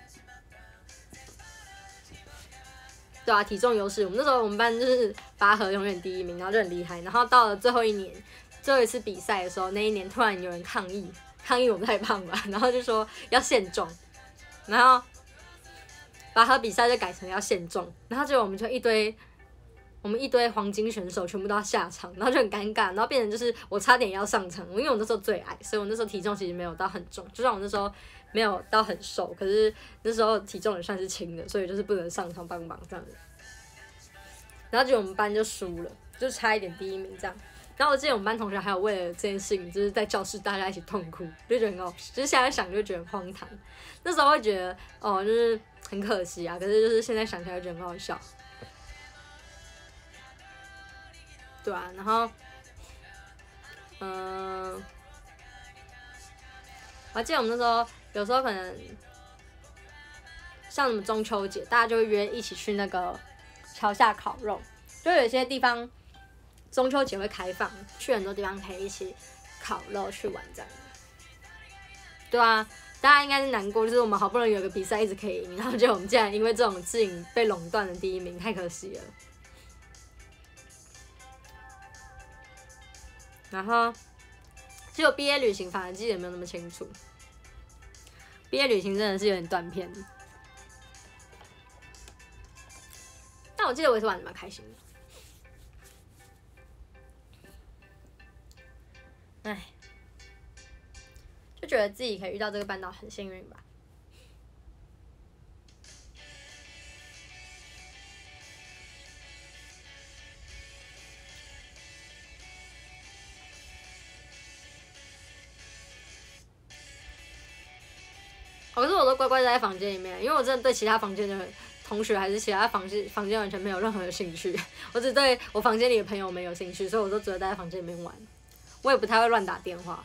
对啊，体重优势，我们那时候我们班就是拔河永远第一名，然后就很厉害，然后到了最后一年，最后一次比赛的时候，那一年突然有人抗议。抗议我们太胖了，然后就说要限重，然后拔河比赛就改成要限重，然后结果我们就一堆我们一堆黄金选手全部都要下场，然后就很尴尬，然后变成就是我差点也要上场，因为我那时候最矮，所以我那时候体重其实没有到很重，就算我那时候没有到很瘦，可是那时候体重也算是轻的，所以就是不能上场帮忙这样子。然后结果我们班就输了，就差一点第一名这样。 然后我记得我们班同学还有为了这件事情，就是在教室大家一起痛哭，就觉得很好，就是现在想就觉得很荒唐。那时候会觉得哦，就是很可惜啊，可是就是现在想起来觉得很好笑。对啊，然后，嗯、呃，我还记得我们那时候有时候可能像什么中秋节，大家就会约一起去那个桥下烤肉，就有些地方中秋节会开放，去很多地方可以一起烤肉去玩这样。对啊，大家应该是难过，就是我们好不容易有个比赛一直可以赢，然后结果我们竟然因为这种事情被垄断了第一名，太可惜了。然后，其实我毕业旅行反而记得没有那么清楚，毕业旅行真的是有点断片。但我记得我也是玩的蛮开心的。唉，就觉得自己可以遇到这个班导很幸运吧。可是我都乖乖待在房间里面，因为我真的对其他房间的同学还是其他房间房间完全没有任何的兴趣，我只对我房间里的朋友们有兴趣，所以我都只会待在房间里面玩，我也不太会乱打电话。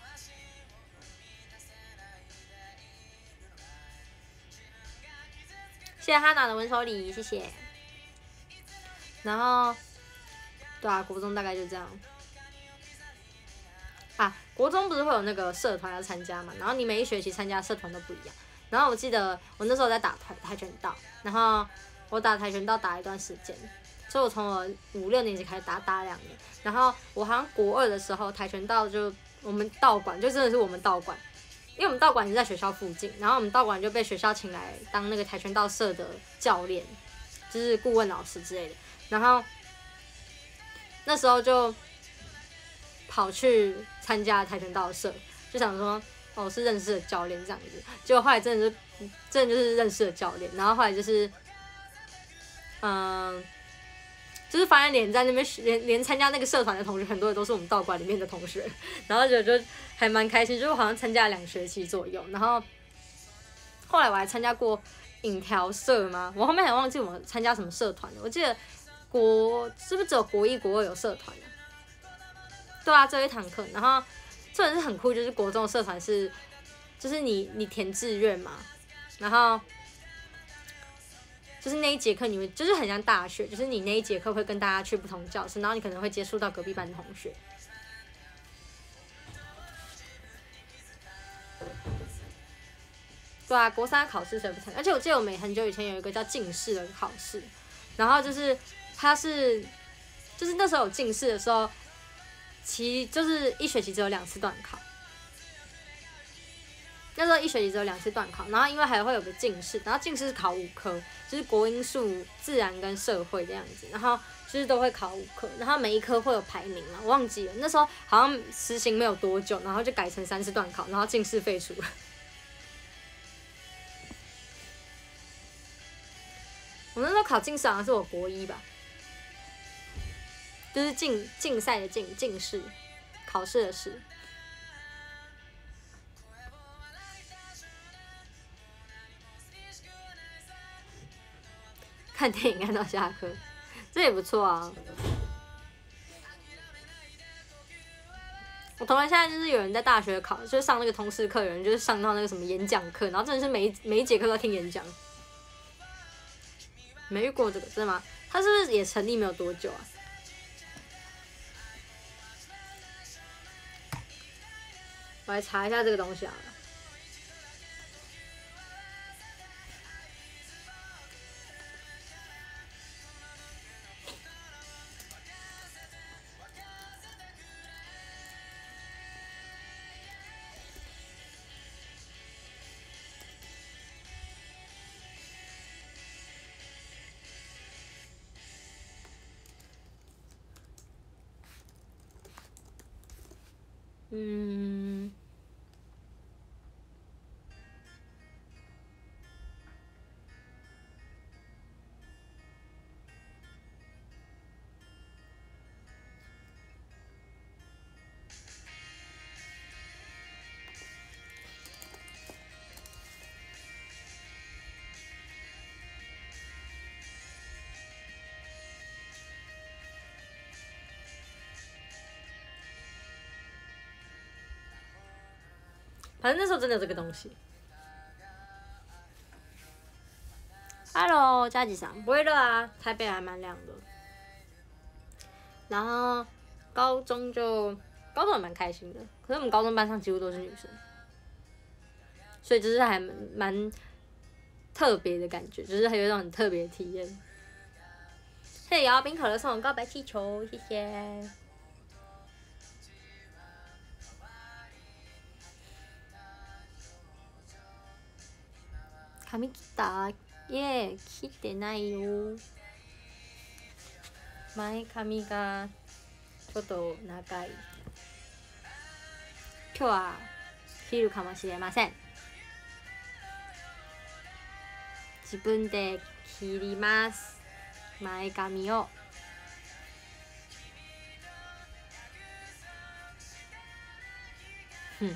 谢谢哈娜的文手礼，谢谢。然后，对啊，国中大概就这样。啊，国中不是会有那个社团要参加嘛？然后你每一学期参加社团都不一样。然后我记得我那时候在打跆跆拳道，然后我打跆拳道打一段时间，所以我从我五六年级开始打，打两年。然后我好像国二的时候，跆拳道就我们道馆就真的是我们道馆，因为我们道馆是在学校附近，然后我们道馆就被学校请来当那个跆拳道社的教练，就是顾问老师之类的。然后那时候就跑去参加跆拳道社，就想说哦是认识的教练这样子，结果后来真的是真的就是认识的教练，然后后来就是嗯。就是发现连在那边连连参加那个社团的同学，很多人都是我们道馆里面的同学，然后就就还蛮开心，就是好像参加了两学期左右，然后后来我还参加过影调社吗？我后面还忘记我们参加什么社团了。我记得国是不是只有国一国二有社团啊？对啊，只有一堂课，然后这人是很酷，就是国中的社团是，就是你你填志愿嘛，然后。就是那一节课，你们就是很像大学，就是你那一节课会跟大家去不同教室，然后你可能会接触到隔壁班的同学。对啊，国三考试谁不参加？而且我记得我们很久以前有一个叫进士的考试，然后就是它是，就是那时候有进士的时候，其就是一学期只有两次段考。那时候一学期只有两次段考，然后因为还会有个进士，然后进士是考五科，就是国英数、自然跟社会这样子，然后就是都会考五科，然后每一科会有排名嘛，我忘记了，那时候好像实行没有多久，然后就改成三次段考，然后进士废除了。我那时候考进士好像是我国一吧，就是竞竞赛的竞进士，考试的试。看电影看到下课，这也不错啊。我同学现在就是有人在大学考，就是上那个通识课，有人就是上到那个什么演讲课，然后真的是每一每一节课都要听演讲。没遇过这个，真的吗？他是不是也成立没有多久啊？我来查一下这个东西好了。嗯， 反正那时候真的有这个东西。Hello， 加吉桑，不会热啊，台北还蛮凉的。然后高中就高中也蛮开心的，可是我们高中班上几乎都是女生，所以就是还蛮蛮特别的感觉，就是还有一种很特别的体验。谢谢摇冰可乐送我告白气球，谢谢。髪切ったいえ、切ってないよ。前髪がちょっと長い。今日は切るかもしれません。自分で切ります。前髪を。哼。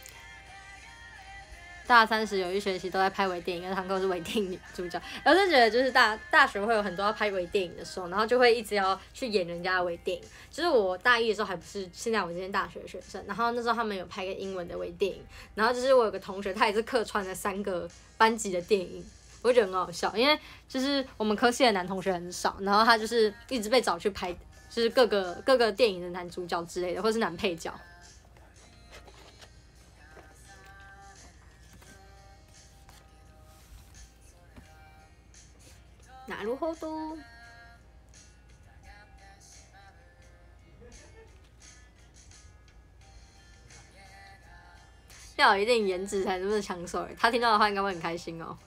大三时有一学期都在拍微电影，那堂课是微电影女主角。然后就觉得就是大大学会有很多要拍微电影的时候，然后就会一直要去演人家的微电影。就是我大一的时候还不是现在我这边大学的学生，然后那时候他们有拍个英文的微电影，然后就是我有个同学他也是客串了三个班级的电影，我觉得很好笑，因为就是我们科系的男同学很少，然后他就是一直被找去拍，就是各个各个电影的男主角之类的，或是男配角。なるほど。要有一定颜值才能这么抢手，他听到的话应该会很开心哦。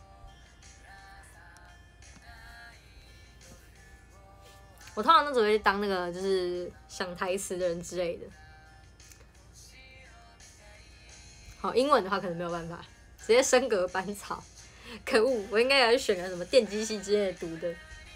我通常都只会当那个就是想台词的人之类的。好，英文的话可能没有办法，直接升格班草。可恶，我应该要去选个什么电机系之类的读的。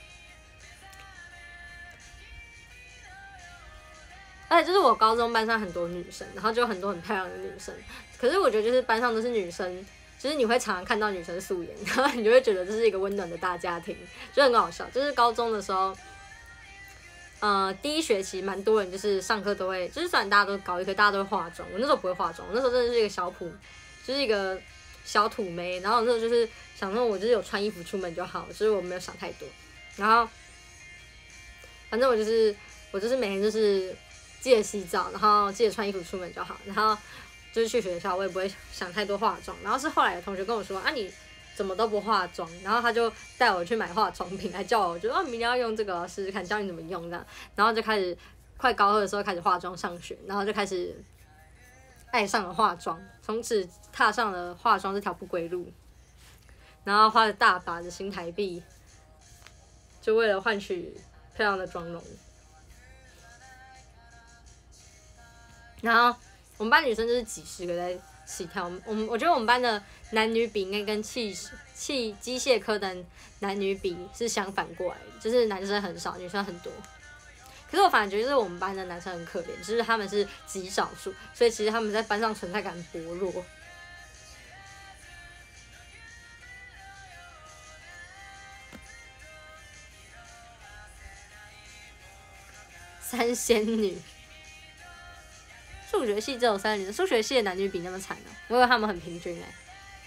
而且就是我高中班上很多女生，然后就有很多很漂亮的女生。可是我觉得就是班上都是女生，就是你会常常看到女生素颜，然后你就会觉得这是一个温暖的大家庭，就很好笑。就是高中的时候，呃，第一学期蛮多人就是上课都会，就是虽然大家都高一，可大家都会化妆。我那时候不会化妆，我那时候真的是一个小普，就是一个小土妹。然后我那时候就是想说，我就是有穿衣服出门就好，就是我没有想太多。然后反正我就是我就是每天就是记得洗澡，然后记得穿衣服出门就好。然后就是去学校，我也不会想太多化妆。然后是后来有同学跟我说啊，你怎么都不化妆？然后他就带我去买化妆品，还叫我就啊，明天要用这个试试看，教你怎么用这样。然后就开始快高二的时候开始化妆上学，然后就开始爱上了化妆，从此踏上了化妆这条不归路。然后花了大把的新台币，就为了换取漂亮的妆容。然后我们班女生就是几十个在起跳，我们我觉得我们班的男女比应该跟汽汽机械科的男女比是相反过来的，就是男生很少，女生很多。可是我反而觉得就是我们班的男生很可怜，就是他们是极少数，所以其实他们在班上存在感薄弱。三仙女，数学系只有三女，数学系的男女比那么惨呢、啊？我以为他们很平均哎、欸。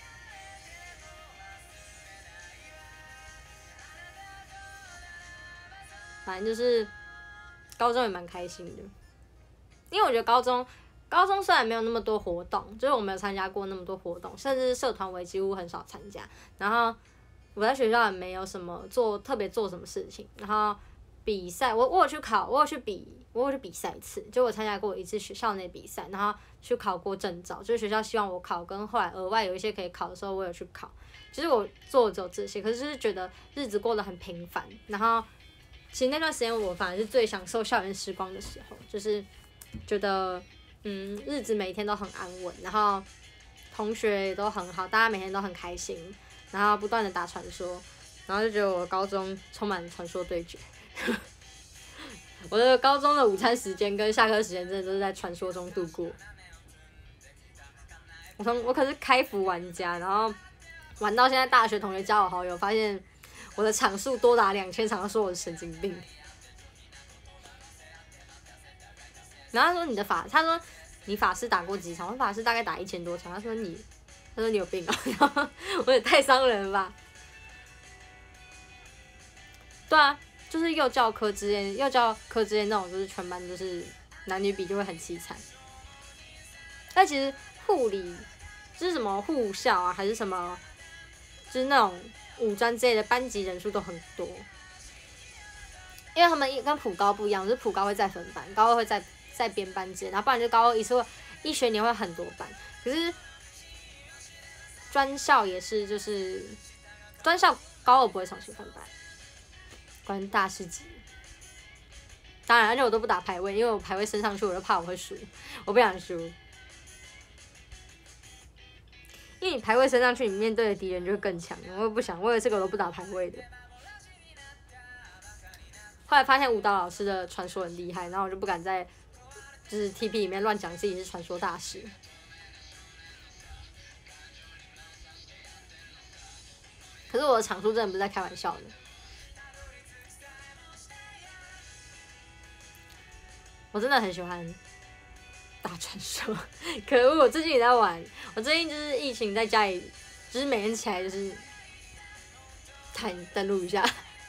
反正就是高中也蛮开心的，因为我觉得高中高中虽然没有那么多活动，就是我没有参加过那么多活动，甚至社团我也几乎很少参加。然后我在学校也没有什么做特别做什么事情，然后。比赛，我我有去考，我有去比，我有去比赛一次，就我参加过一次学校内比赛，然后去考过证照，就是学校希望我考，跟后来额外有一些可以考的时候，我有去考。其实我做的只有这些，可是就是觉得日子过得很平凡。然后其实那段时间我反而是最享受校园时光的时候，就是觉得嗯日子每天都很安稳，然后同学也都很好，大家每天都很开心，然后不断的打传说，然后就觉得我高中充满传说对决。我的高中的午餐时间跟下课时间真的都是在传说中度过。我从我可是开服玩家，然后玩到现在大学同学加我好友，发现我的场数多达两千场，说我是神经病。然后他说你的法，他说你法师打过几场？我法师大概打一千多场。他说你，他说你有病啊！然后我也太伤人了吧？对啊，就是幼教科之间，幼教科之间那种就是全班就是男女比就会很凄惨。但其实护理就是什么护校啊，还是什么，就是那种五专之类的班级人数都很多。因为他们跟普高不一样，就是普高会再分班，高二会再再编班级，然后不然就高二一次会一学年会很多班。可是专校也是，就是专校高二不会重新分班，关大师级。当然，而且我都不打排位，因为我排位升上去，我就怕我会输，我不想输。因为你排位升上去，你面对的敌人就会更强，我也不想，我也是个都不打排位的。后来发现舞蹈老师的传说很厉害，然后我就不敢在就是 T P 里面乱讲自己是传说大师。可是我的场数真的不是在开玩笑的。我真的很喜欢打传说，可恶！我最近也在玩，我最近就是疫情在家里，就是每天起来就是看登录一下。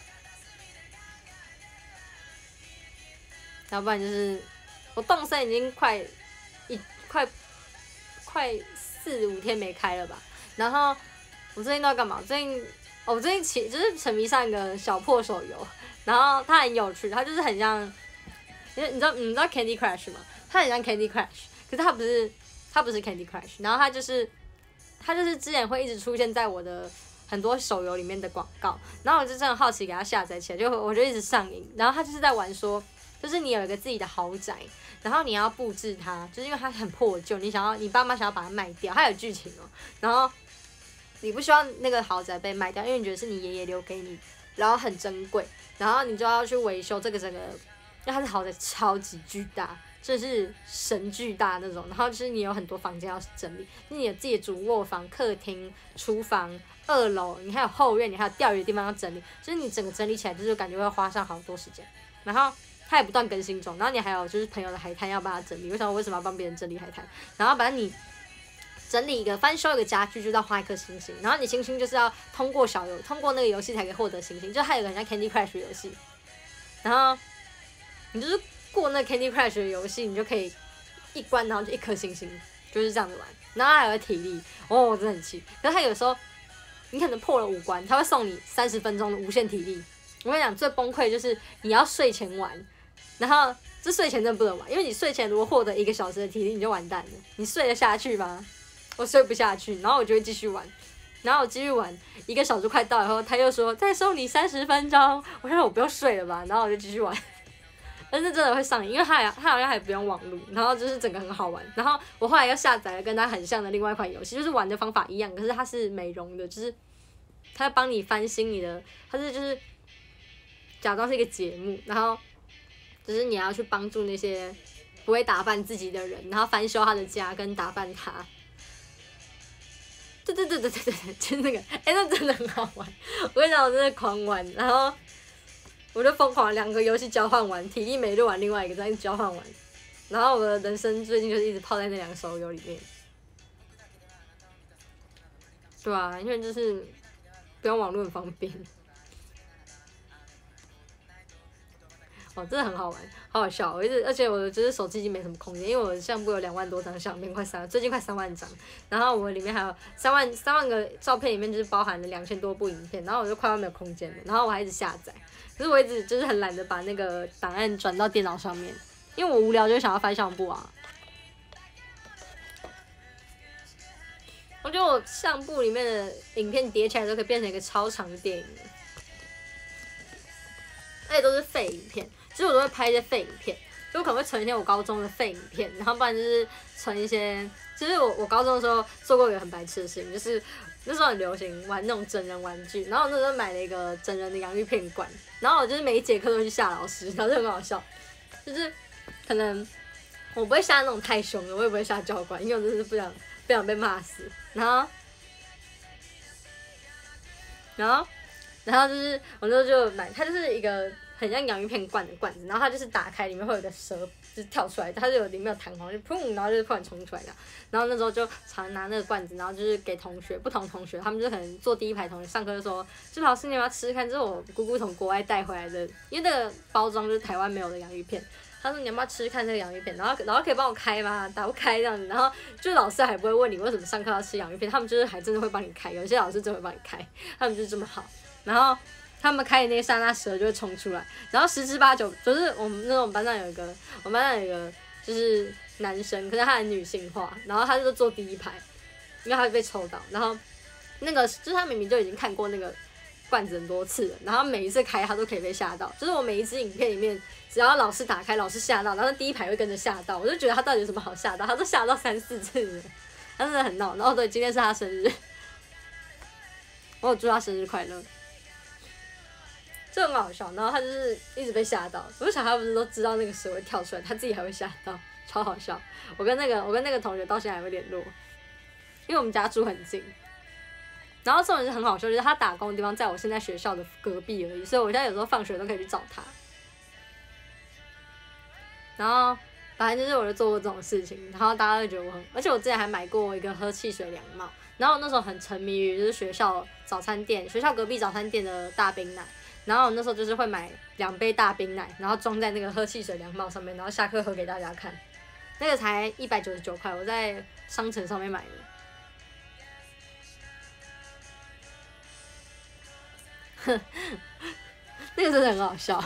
要不然就是我动森已经快一快快四五天没开了吧。然后我最近都要干嘛？最近、哦、我最近起就是沉迷上一个小破手游，然后它很有趣，它就是很像，因为你知道你知道 Candy Crush 吗？它很像 Candy Crush， 可是它不是它不是 Candy Crush， 然后它就是它就是之前会一直出现在我的很多手游里面的广告，然后我就真的好奇给它下载起来，就我就一直上瘾。然后它就是在玩说。就是你有一个自己的豪宅，然后你要布置它，就是因为它很破旧，你想要你爸妈想要把它卖掉，它有剧情哦。然后你不希望那个豪宅被卖掉，因为你觉得是你爷爷留给你，然后很珍贵，然后你就要去维修这个整个，因为它是豪宅超级巨大，就是神巨大那种。然后就是你有很多房间要整理，你有自己的主卧房、客厅、厨房、二楼，你还有后院，你还有钓鱼的地方要整理，就是你整个整理起来就是感觉会花上好多时间，然后。它也不断更新中，然后你还有就是朋友的海滩要帮他整理，为什么为什么要帮别人整理海滩？然后反正你整理一个翻修一个家具，就是要花一颗星星，然后你星星就是要通过小游，通过那个游戏才可以获得星星，就还有个很像 Candy Crush 的游戏，然后你就是过那 Candy Crush 的游戏，你就可以一关然后就一颗星星，就是这样子玩，然后还有体力，哦，我真的很气，可是他有时候你可能破了五关，他会送你三十分钟的无限体力。我跟你讲，最崩溃就是你要睡前玩。然后这睡前真的不能玩，因为你睡前如果获得一个小时的体力，你就完蛋了。你睡得下去吗？我睡不下去，然后我就会继续玩，然后我继续玩，一个小时快到以后，他又说再收你三十分钟。我说我不用睡了吧，然后我就继续玩。但是真的会上瘾，因为他他好像还不用网路，然后就是整个很好玩。然后我后来又下载了跟他很像的另外一款游戏，就是玩的方法一样，可是它是美容的，就是他会帮你翻新你的，他是就是假装是一个节目，然后。就是你要去帮助那些不会打扮自己的人，然后翻修他的家跟打扮他。对对对对对对，就是那个，哎、欸，那真的很好玩。我跟你讲，我真的狂玩，然后我就疯狂两个游戏交换玩，体力没就玩另外一个，这样一直交换玩。然后我的人生最近就是一直泡在那两个手游里面。对啊，因为就是不用网络很方便。哦，真的很好玩，好好笑！我一直，而且我的就是手机已经没什么空间，因为我的相簿有两万多张相片，快三，最近快三万张。然后我里面还有三万三万个照片，里面就是包含了两千多部影片，然后我就快要没有空间了。然后我还一直下载，可是我一直就是很懒得把那个档案转到电脑上面，因为我无聊就想要翻相簿啊。我觉得我相簿里面的影片叠起来都可以变成一个超长的电影，而且都是废影片。其实我都会拍一些废影片，就我可能会存一些我高中的废影片，然后不然就是存一些。其实我我高中的时候做过一个很白痴的事情，就是那时候很流行玩那种真人玩具，然后我那时候买了一个真人的洋芋片罐，然后我就是每一节课都去吓老师，然后就很好笑，就是可能我不会吓那种太凶的，我也不会吓教官，因为我真是不想不想被骂死，然后然后然后就是我那时候就买，它就是一个。 很像洋芋片罐的罐子，然后它就是打开里面会有个蛇，就是跳出来，它就有里面有弹簧，就砰，然后就突然冲出来的。然后那时候就常拿那个罐子，然后就是给同学，不同同学，他们就可能坐第一排同学上课就说，就老师你要不要吃吃看，这是我姑姑从国外带回来的，因为那个包装就是台湾没有的洋芋片。他说你要不要吃吃看这个洋芋片，然后然后可以帮我开吗？打不开这样子，然后就老师还不会问你为什么上课要吃洋芋片，他们就是还真的会帮你开，有些老师真的会帮你开，他们就是这么好。然后他们开的那一刹那，蛇就会冲出来，然后十之八九就是我们那种班上有一个，我们班上有一个就是男生，可是他很女性化，然后他就坐第一排，因为他被抽到，然后那个就是他明明就已经看过那个罐子很多次了，然后每一次开他都可以被吓到，就是我每一支影片里面。只要老师打开，老师吓到，然后第一排会跟着吓到，我就觉得他到底有什么好吓到？他都吓到三四次了，他真的很闹。然后对，今天是他生日，我有祝他生日快乐，就很好笑。然后他就是一直被吓到，我想他不是都知道那个蛇会跳出来，他自己还会吓到，超好笑。我跟那个我跟那个同学到现在还会联络，因为我们家住很近。然后这种人很好笑，就是他打工的地方在我现在学校的隔壁而已，所以我现在有时候放学都可以去找他。然后反正就是我就做过这种事情，然后大家都觉得我很，而且我之前还买过一个喝汽水凉帽，然后我那时候很沉迷于就是学校早餐店，学校隔壁早餐店的大冰奶，然后我那时候就是会买两杯大冰奶，然后装在那个喝汽水凉帽上面，然后下课喝给大家看，那个才一百九十九块，我在商城上面买的，那个真的很好笑。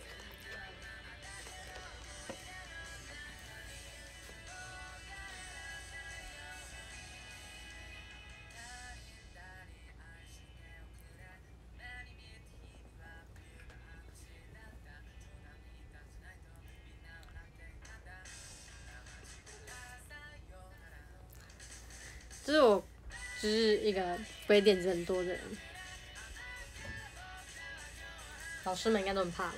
就是我，就是一个鬼点子很多的人，老师们应该都很怕我。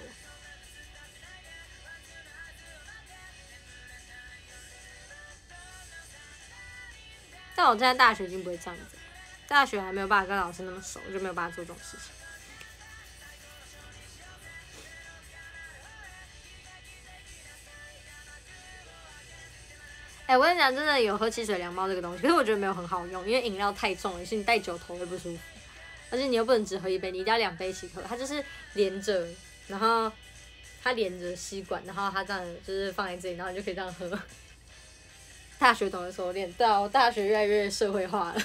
但我现在大学已经不会这样子，大学还没有办法跟老师那么熟，就没有办法做这种事情。哎、欸，我跟你讲，真的有喝汽水凉帽这个东西，可是我觉得没有很好用，因为饮料太重了，是你带酒头会不舒服，而且你又不能只喝一杯，你一定要两杯一起喝。它就是连着，然后它连着吸管，然后它这样就是放在这里，然后你就可以这样喝。大学同学说练，对啊，我大学越来越社会化了。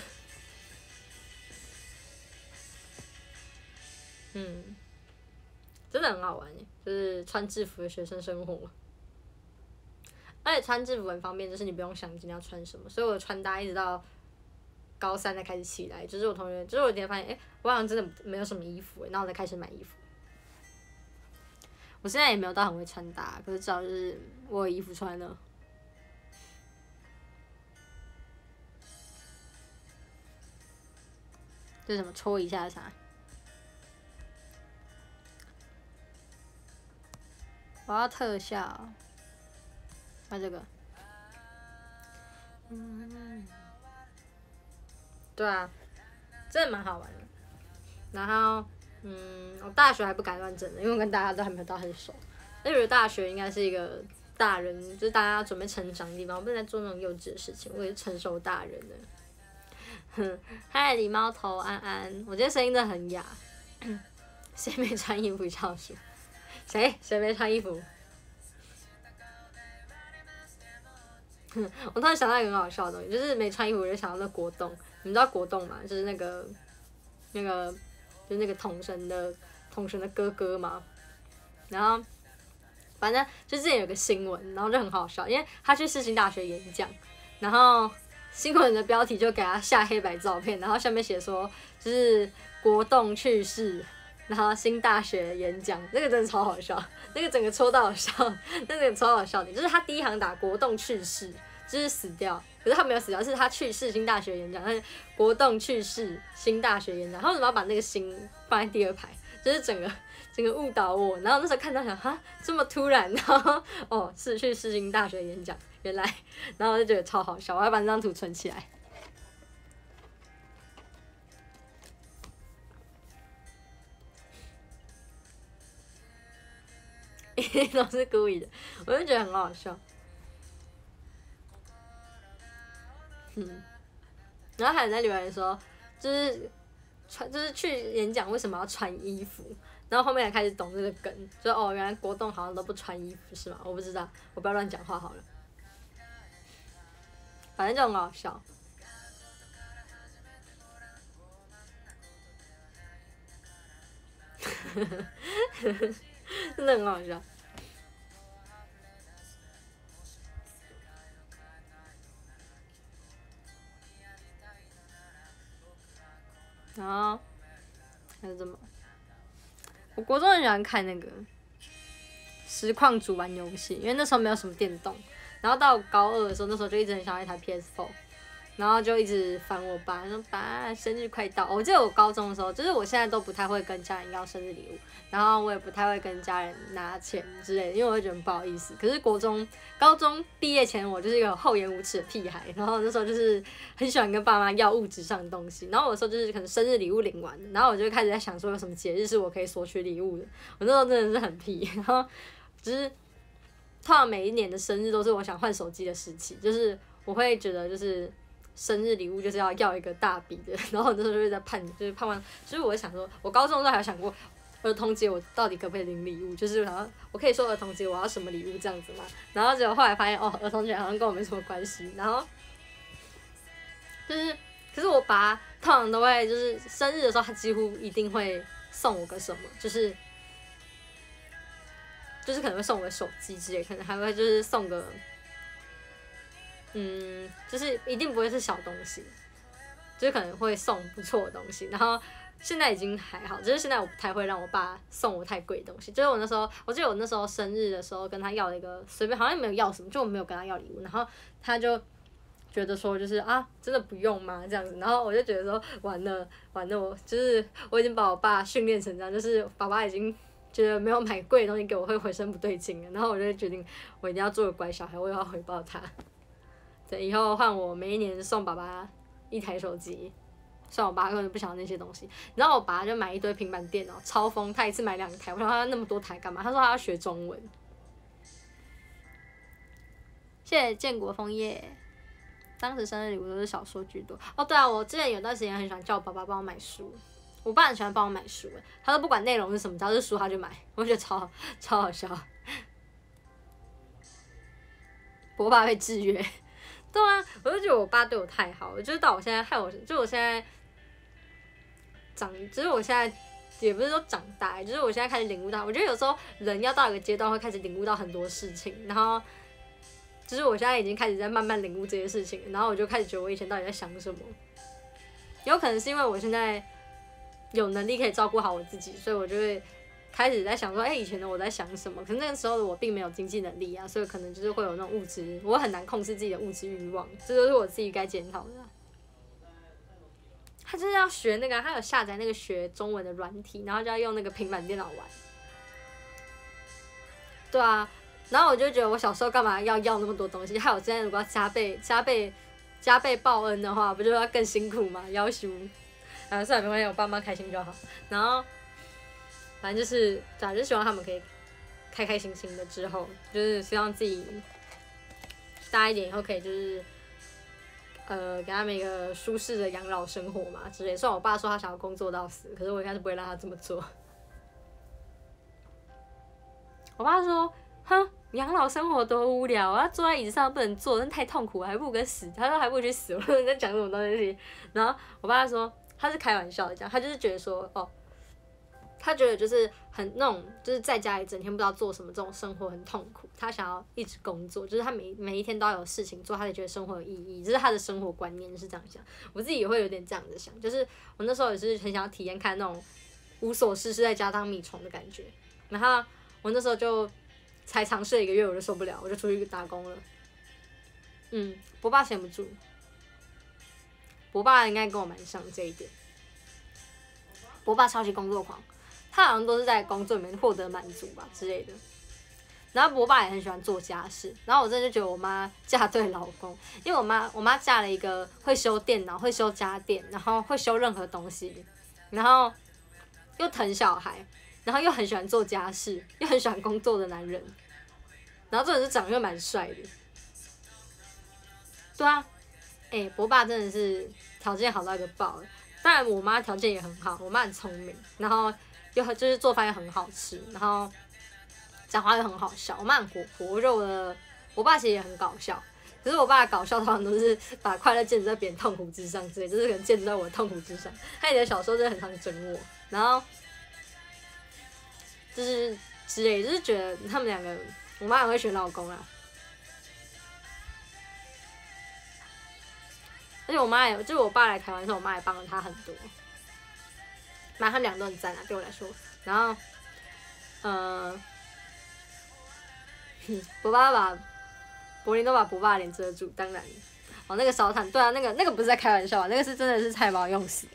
嗯，真的很好玩耶，就是穿制服的学生生活。而且穿制服很方便，就是你不用想今天要穿什么，所以我的穿搭一直到高三才开始起来。就是我同学，就是我今天发现，哎、欸，我好像真的没有什么衣服，然后我才开始买衣服。我现在也没有到很会穿搭，可是至少就是我有衣服穿了。这是什么？戳一下啥？我要特效。那这个，嗯，对啊，真的蛮好玩的。然后，嗯，我大学还不敢乱整的，因为我跟大家都还没有到很熟。而且我觉得大学应该是一个大人，就是大家准备成长的地方，我不能再做那种幼稚的事情。我也是成熟大人了。哼，嗨，狸猫头安安，我今天声音真的很哑。谁没穿衣服教书？谁？谁没穿衣服？我突然想到一个很好笑的东西，就是没穿衣服我就想到那国栋，你们知道国栋吗？就是那个那个就是那个统神的统神的哥哥嘛。然后反正就之前有个新闻，然后就很好笑，因为他去世新大学演讲，然后新闻的标题就给他下黑白照片，然后下面写说就是国栋去世。然后新大学演讲，那个真的超好笑，那个整个戳到好笑，那个超好笑的，就是他第一行打国栋去世，就是死掉，可是他没有死掉，是他去世新大学演讲，但是国栋去世新大学演讲，他为什么要把那个新放在第二排？就是整个整个误导我，然后那时候看到想哈这么突然，然后哦是去世新大学演讲，原来，然后我就觉得超好笑，我要把那张图存起来。 一定都是故意的，我就觉得很好笑。嗯，然后还有人在留言说，就是穿就是去演讲为什么要穿衣服，然后后面才开始懂这个梗，就哦原来国栋好像都不穿衣服是吗？我不知道，我不要乱讲话好了。反正就很好笑。真的很好笑。然后还有什么？我国中很喜欢看那个实况主玩游戏，因为那时候没有什么电动。然后到高二的时候，那时候就一直很想要一台 P S 四，然后就一直烦我爸，说爸生日快到。我记得我高中的时候，就是我现在都不太会跟家人要生日礼物，然后我也不太会跟家人拿钱之类的，因为我会觉得很不好意思。可是国中、高中毕业前，我就是一个厚颜无耻的屁孩，然后那时候就是很喜欢跟爸妈要物质上的东西。然后有时候就是可能生日礼物领完，然后我就开始在想说有什么节日是我可以索取礼物的。我那时候真的是很屁，然后就是通常每一年的生日都是我想换手机的时期，就是我会觉得就是生日礼物就是要要一个大笔的，然后我那时候就会在盼，就是盼望，就是我会想说，我高中的时候还有想过儿童节我到底可不可以领礼物，就是然后我可以说儿童节我要什么礼物这样子嘛，然后结果后来发现哦，儿童节好像跟我没什么关系，然后就是可是我爸通常都会就是生日的时候他几乎一定会送我个什么，就是就是可能会送我个手机之类，可能还会就是送个。嗯，就是一定不会是小东西，就是可能会送不错的东西。然后现在已经还好，就是现在我不太会让我爸送我太贵的东西。就是我那时候，我记得我那时候生日的时候跟他要了一个随便，好像没有要什么，就我没有跟他要礼物。然后他就觉得说，就是啊，真的不用吗？这样子。然后我就觉得说，完了完了，我就是我已经把我爸训练成这样，就是爸爸已经觉得没有买贵的东西给我会浑身不对劲了。然后我就决定，我一定要做个乖小孩，我也要回报他。对，以后换我每一年送爸爸一台手机，虽然我爸根本不想要那些东西。然后我爸就买一堆平板电脑，超疯，他一次买两台。我说他那么多台干嘛？他说他要学中文。谢谢建国枫叶，当时生日礼物都是小说居多。哦，对啊，我之前有段时间很喜欢叫我爸爸帮我买书，我爸很喜欢帮我买书，他都不管内容是什么，只要是书他就买，我觉得超超好笑。我爸被制约。对啊，我就觉得我爸对我太好了，就是到我现在害我，就我现在长，就是我现在也不是说长大，就是我现在开始领悟到，我觉得有时候人要到一个阶段会开始领悟到很多事情，然后就是我现在已经开始在慢慢领悟这些事情，然后我就开始觉得我以前到底在想什么，有可能是因为我现在有能力可以照顾好我自己，所以我就会开始在想说，哎、欸，以前的我在想什么？可是那个时候的我并没有经济能力啊，所以可能就是会有那种物质，我很难控制自己的物质欲望，这都是我自己该检讨的、啊。他就是要学那个，他有下载那个学中文的软体，然后就要用那个平板电脑玩。对啊，然后我就觉得我小时候干嘛要要那么多东西？还有现在如果要加倍、加倍、加倍报恩的话，不就要更辛苦吗？要求，啊，算了，没关系，我爸妈开心就好。然后。反正就是，对啊，就希望他们可以开开心心的。之后就是希望自己大一点以后可以就是，呃，给他们一个舒适的养老生活嘛之类的。虽然我爸说他想要工作到死，可是我应该是不会让他这么做。我爸说：“哼，养老生活多无聊啊，坐在椅子上不能坐，那太痛苦了，还不如跟死。”他说：“还不如去死。”我说：“你在讲什么东西？”然后我爸说：“他是开玩笑的讲，他就是觉得说，哦。”他觉得就是很那种，就是在家里整天不知道做什么，这种生活很痛苦。他想要一直工作，就是他每每一天都要有事情做，他才觉得生活有意义。这是他的生活观念是这样想。我自己也会有点这样子想，就是我那时候也是很想要体验看那种无所事事在家当米虫的感觉。然后我那时候就才尝试了一个月，我就受不了，我就出去打工了。嗯，我爸闲不住，我爸应该跟我蛮像这一点。我爸超级工作狂。他好像都是在工作里面获得满足吧之类的，然后我爸也很喜欢做家事，然后我真的就觉得我妈嫁对老公，因为我妈我妈嫁了一个会修电脑、会修家电，然后会修任何东西，然后又疼小孩， 然后又很喜欢做家事，又很喜欢工作的男人，然后这人是长得又蛮帅的。对啊，哎、欸，博爸真的是条件好到一个爆。当然我妈条件也很好，我妈很聪明，然后又就是做饭又很好吃，然后讲话又很好笑。我妈很活泼，我觉得我的我爸其实也很搞笑。可是我爸的搞笑通常都是把快乐建筑在别人痛苦之上之类，就是可能建筑在我的痛苦之上。他以前小时候真的很常整我，然后就是之类，就是觉得他们两个，我妈很会选老公啊。而且我妈也，就是我爸来台湾的时候，我妈也帮了他很多。反正他们两个都很赞啊，对我来说。然后，呃，我爸把柏林都把博爸的脸遮住，当然。哦，那个烧炭，对啊，那个那个不是在开玩笑啊，那个是真的是菜包用死。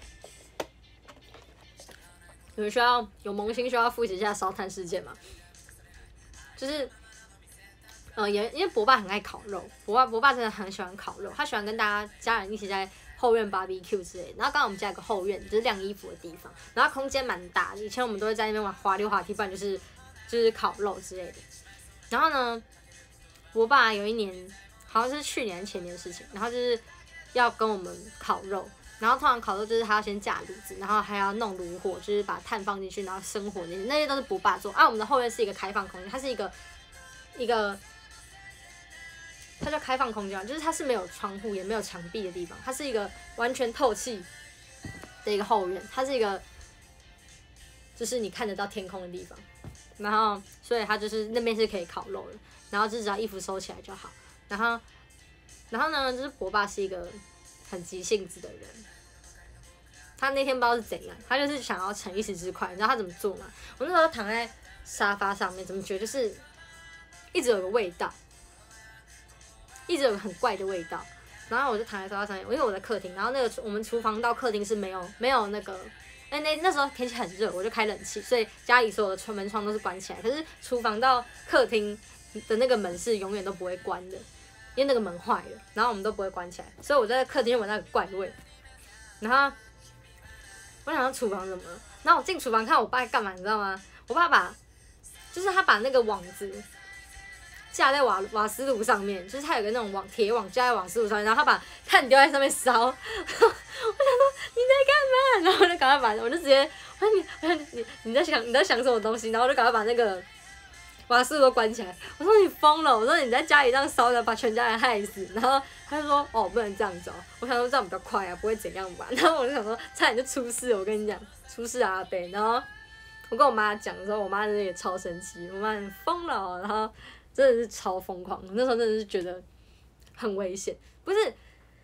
你们需要有萌新需要复习一下烧炭事件吗？就是。呃，也因为博爸很爱烤肉，博爸博爸真的很喜欢烤肉，他喜欢跟大家家人一起在后院 barbecue 之类的。然后刚好我们家有个后院，就是晾衣服的地方，然后空间蛮大的。以前我们都会在那边玩滑溜滑梯，不然就是就是烤肉之类的。然后呢，博爸有一年好像是去年前年的事情，然后就是要跟我们烤肉，然后通常烤肉就是他要先架炉子，然后还要弄炉火，就是把炭放进去，然后生火那些那些都是博爸做。啊，我们的后院是一个开放空间，它是一个一个。它叫开放空间，就是它是没有窗户也没有墙壁的地方，它是一个完全透气的一个后院，它是一个就是你看得到天空的地方，然后所以它就是那边是可以烤肉的，然后就只要衣服收起来就好，然后然后呢，就是博爸是一个很急性子的人，他那天不知道是怎样，他就是想要逞一时之快，你知道他怎么做吗？我那时候躺在沙发上面，怎么觉得就是一直有个味道。一直有个很怪的味道，然后我就躺在沙发上面，因为我在客厅，然后那个我们厨房到客厅是没有没有那个，哎那那时候天气很热，我就开冷气，所以家里所有的窗门窗都是关起来，可是厨房到客厅的那个门是永远都不会关的，因为那个门坏了，然后我们都不会关起来，所以我在客厅就闻到个怪味，然后我想到厨房怎么了，然后我进厨房看我爸在干嘛，你知道吗？我爸把就是他把那个网子。架在瓦瓦斯炉上面，就是他有个那种网铁网架在瓦斯炉上面，然后他把炭丢在上面烧。我想说你在干嘛？然后我就赶快把，我就直接，我说你，我说你你在想你在想什么东西？然后我就赶快把那个瓦斯炉都关起来。我说你疯了！我说你在家里这样烧的，把全家人害死。然后他就说哦，不能这样子哦。我想说这样比较快啊，不会怎样吧？然后我就想说差点就出事了，我跟你讲，出事啊阿伯。然后我跟我妈讲的时候，我妈真的也超生气，我妈很疯了、哦，然后。真的是超疯狂，那时候真的是觉得很危险，不是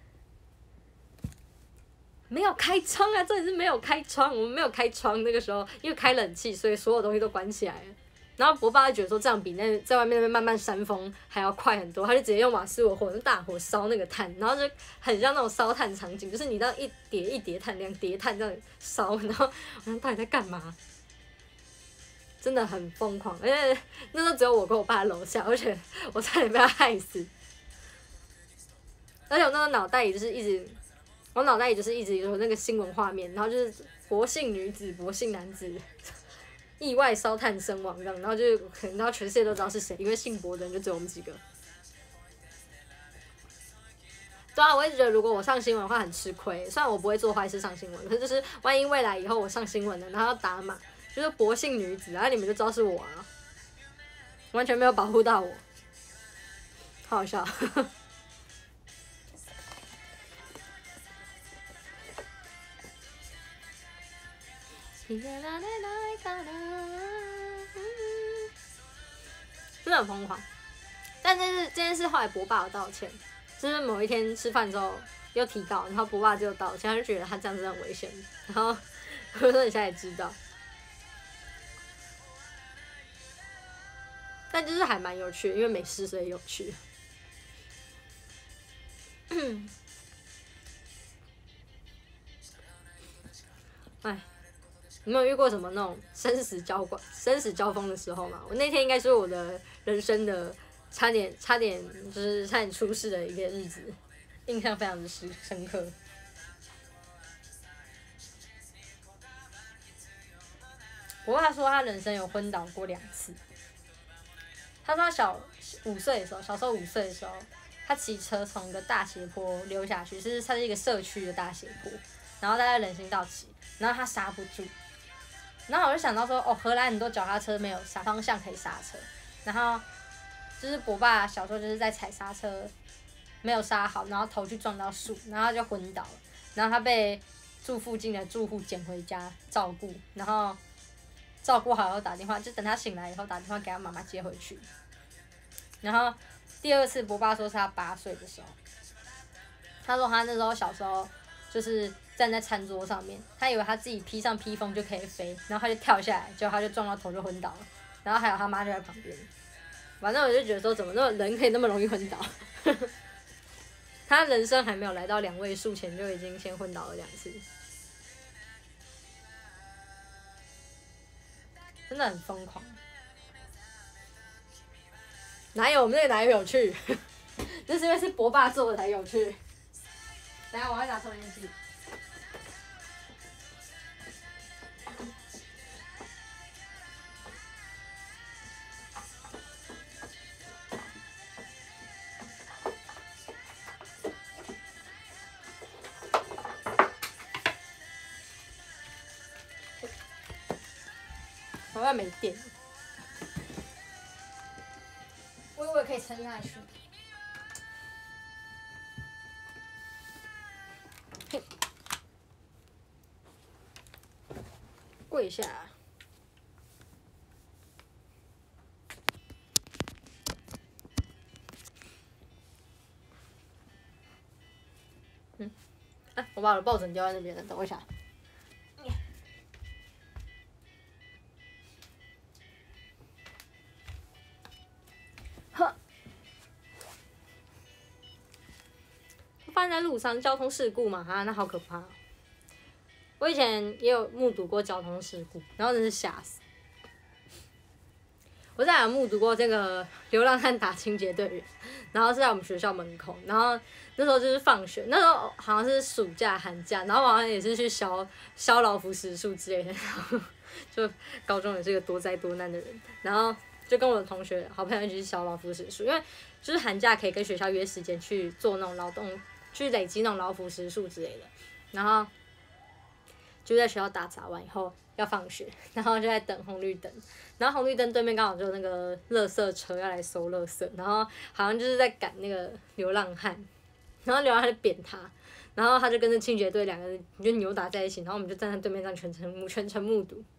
没有开窗啊，真的是没有开窗，我们没有开窗，那个时候因为开冷气，所以所有东西都关起来了。然后博爸就觉得说这样比那在外面那边慢慢扇风还要快很多，他就直接用瓦斯炉火大火烧那个炭，然后就很像那种烧炭场景，就是你到一叠一叠炭，两叠炭这样烧，然后我想到底在干嘛？真的很疯狂，而且那时候只有我跟我爸在楼下，而且我差点被他害死。而且我那个脑袋里就是一直，我脑袋里就是一直有那个新闻画面，然后就是博姓女子、博姓男子意外烧炭身亡这样，然后就可能到全世界都知道是谁，因为姓博的人就只有我们几个。对啊，我一直觉得如果我上新闻的话很吃亏，虽然我不会做坏事上新闻，可是就是万一未来以后我上新闻了，然后要打码。就是博姓女子，然后你们就知道是我啊，完全没有保护到我，好好笑。真的很疯狂，但这是这件事后来博爸有道歉，就是某一天吃饭之后又提到，然后博爸就道歉，他就觉得他这样子很危险，然后我说你现在也知道。但就是还蛮有趣的，因为没事所以有趣。哎，你们有遇过什么那种生死交关、生死交锋的时候吗？我那天应该是我的人生的差点、差点就是差点出事的一个日子，印象非常的深深刻。 不过他说他人生有昏倒过两次。他说他小五岁的时候，小时候五岁的时候，他骑车从一个大斜坡溜下去，是它是一个社区的大斜坡，然后大概人行道骑，然后他刹不住，然后我就想到说，哦，荷兰很多脚踏车没有刹方向可以刹车，然后就是我爸小时候就是在踩刹车，没有刹好，然后头去撞到树，然后他就昏倒了，然后他被住附近的住户捡回家照顾，然后照顾好以后打电话，就等他醒来以后打电话给他妈妈接回去。然后第二次，我爸说是他八岁的时候，他说他那时候小时候就是站在餐桌上面，他以为他自己披上披风就可以飞，然后他就跳下来，结果他就撞到头就昏倒了，然后还有他妈就在旁边。反正我就觉得说，怎么那么人可以那么容易昏倒？他人生还没有来到两位数前就已经先昏倒了两次，真的很疯狂。哪有我们那个哪有有趣？就是因为是博爸做的才有趣。等下我要拿充电器。好像没电。我以为可以撑下去。嘿，跪下。嗯，啊，我把我的抱枕丢在那边了，等我一下。发生在路上交通事故嘛，啊，那好可怕、喔。我以前也有目睹过交通事故，然后真是吓死。我在有目睹过这个流浪汉打清洁队员，然后是在我们学校门口，然后那时候就是放学，那时候好像是暑假寒假，然后我好像也是去消消劳福时数之类的，然后就高中也是个多灾多难的人，然后就跟我的同学好朋友一起去消劳福时数，因为就是寒假可以跟学校约时间去做那种劳动。去累积那种劳福时数之类的，然后就在学校打杂完以后要放学，然后就在等红绿灯，然后红绿灯对面刚好就有那个垃圾车要来收垃圾，然后好像就是在赶那个流浪汉，然后流浪汉就扁他，然后他就跟着清洁队两个人就扭打在一起，然后我们就站在对面上全程目全程目睹。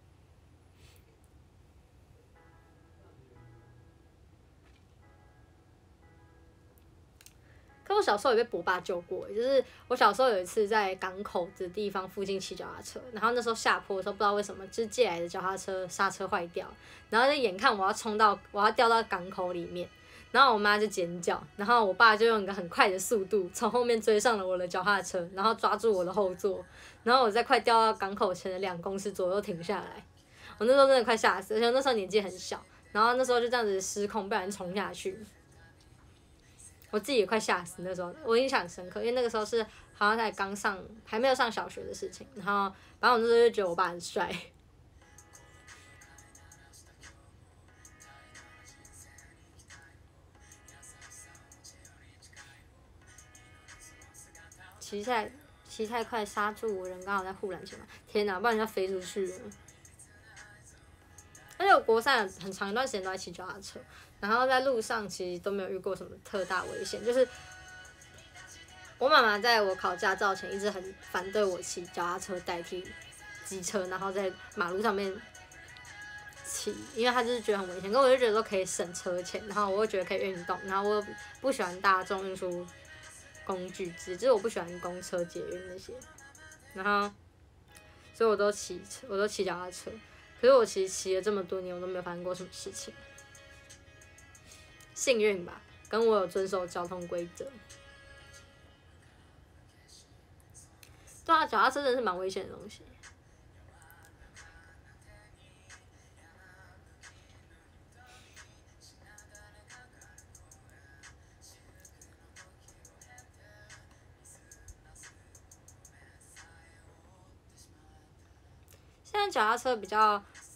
可我小时候也被博爸救过，就是我小时候有一次在港口的地方附近骑脚踏车，然后那时候下坡的时候不知道为什么，就是借来的脚踏车刹车坏掉，然后就眼看我要冲到我要掉到港口里面，然后我妈就尖叫，然后我爸就用一个很快的速度从后面追上了我的脚踏车，然后抓住我的后座，然后我在快掉到港口前的两公尺左右停下来，我那时候真的快吓死，而且那时候年纪很小，然后那时候就这样子失控，不然冲下去。我自己也快吓死，那时候我印象很深刻，因为那个时候是好像才刚上，还没有上小学的事情。然后，反正我那时候就觉得我爸很帅。骑太骑太快刹住我人，刚好在护栏前面，天哪，不然就要飞出去了。而且我国三很长一段时间都在骑脚踏车，然后在路上其实都没有遇过什么特大危险，就是我妈妈在我考驾照前一直很反对我骑脚踏车代替机车，然后在马路上面骑，因为她就是觉得很危险，可我就觉得说可以省车钱，然后我又觉得可以运动，然后我又不喜欢大众运输工具之，就是我不喜欢公车、捷运那些，然后所以我都骑车，我都骑脚踏车。可是我其实骑了这么多年，我都没有发生过什么事情，幸运吧，跟我有遵守交通规则。对啊，脚踏车真的是蛮危险的东西。现在脚踏车比较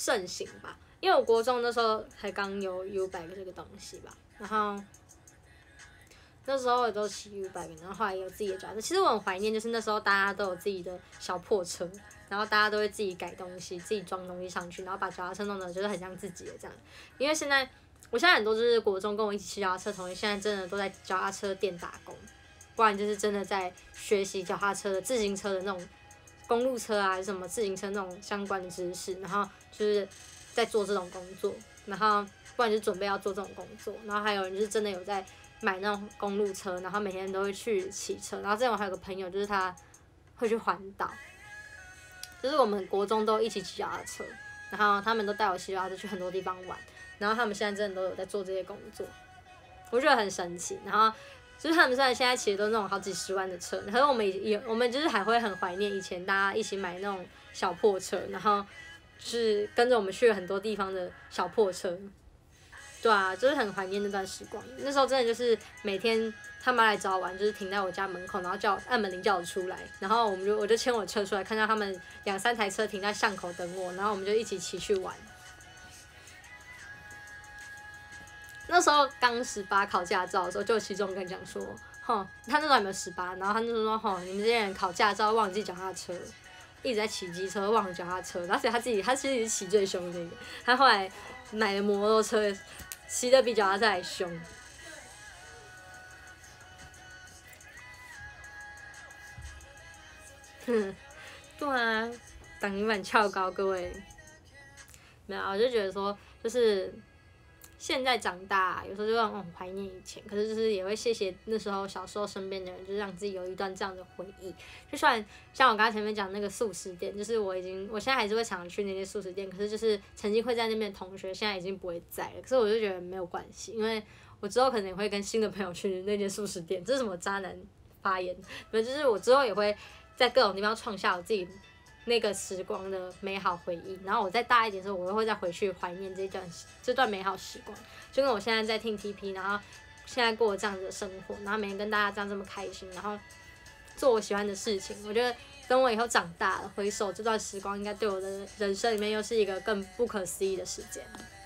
盛行吧。因为我国中那时候才刚有 U bike 这个东西吧，然后那时候我都骑 U bike， 然后后来有自己的脚踏车。其实我很怀念，就是那时候大家都有自己的小破车，然后大家都会自己改东西，自己装东西上去，然后把脚踏车弄得就是很像自己的这样。因为现在我现在很多就是国中跟我一起骑脚踏车同学，现在真的都在脚踏车店打工，不然就是真的在学习脚踏车的自行车的那种公路车啊，还是什么自行车那种相关的知识，然后就是在做这种工作，然后不然就准备要做这种工作，然后还有人就是真的有在买那种公路车，然后每天都会去骑车，然后之前我还有个朋友就是他会去环岛，就是我们国中都一起骑脚踏车，然后他们都带我骑脚踏车去很多地方玩，然后他们现在真的都有在做这些工作，我觉得很神奇，然后。就是他们虽然现在骑的都是那种好几十万的车，可是我们也我们就是还会很怀念以前大家一起买那种小破车，然后就是跟着我们去了很多地方的小破车，对啊，就是很怀念那段时光。那时候真的就是每天他妈来找我玩，就是停在我家门口，然后叫我按门铃叫我出来，然后我们就我就牵我车出来，看到他们两三台车停在巷口等我，然后我们就一起骑去玩。那时候刚十八考驾照的时候，就有其中一个人讲说，吼，他那时候还没有十八，然后他就说，吼，你们这些人考驾照忘记脚踏车，一直在骑机车忘了脚踏车，然后所以他自己他其实是骑最凶的那个，他后来买了摩托车，骑得比脚踏车还凶。哼，对啊，挡泥板翘高，各位，没有，我就觉得说，就是。现在长大，有时候就让我很怀念以前，可是就是也会谢谢那时候小时候身边的人，就是让自己有一段这样的回忆。就算像我刚才前面讲那个素食店，就是我已经我现在还是会常常去那些素食店，可是就是曾经会在那边的同学，现在已经不会在了。可是我就觉得没有关系，因为我之后可能也会跟新的朋友去那间素食店。这是什么渣男发言？没有，就是我之后也会在各种地方创下我自己。那个时光的美好回忆，然后我再大一点的时候，我又会再回去怀念这段这段美好时光，就跟我现在在听 T P， 然后现在过这样子的生活，然后每天跟大家这样这么开心，然后做我喜欢的事情，我觉得等我以后长大了，回首这段时光，应该对我的人生里面又是一个更不可思议的时间。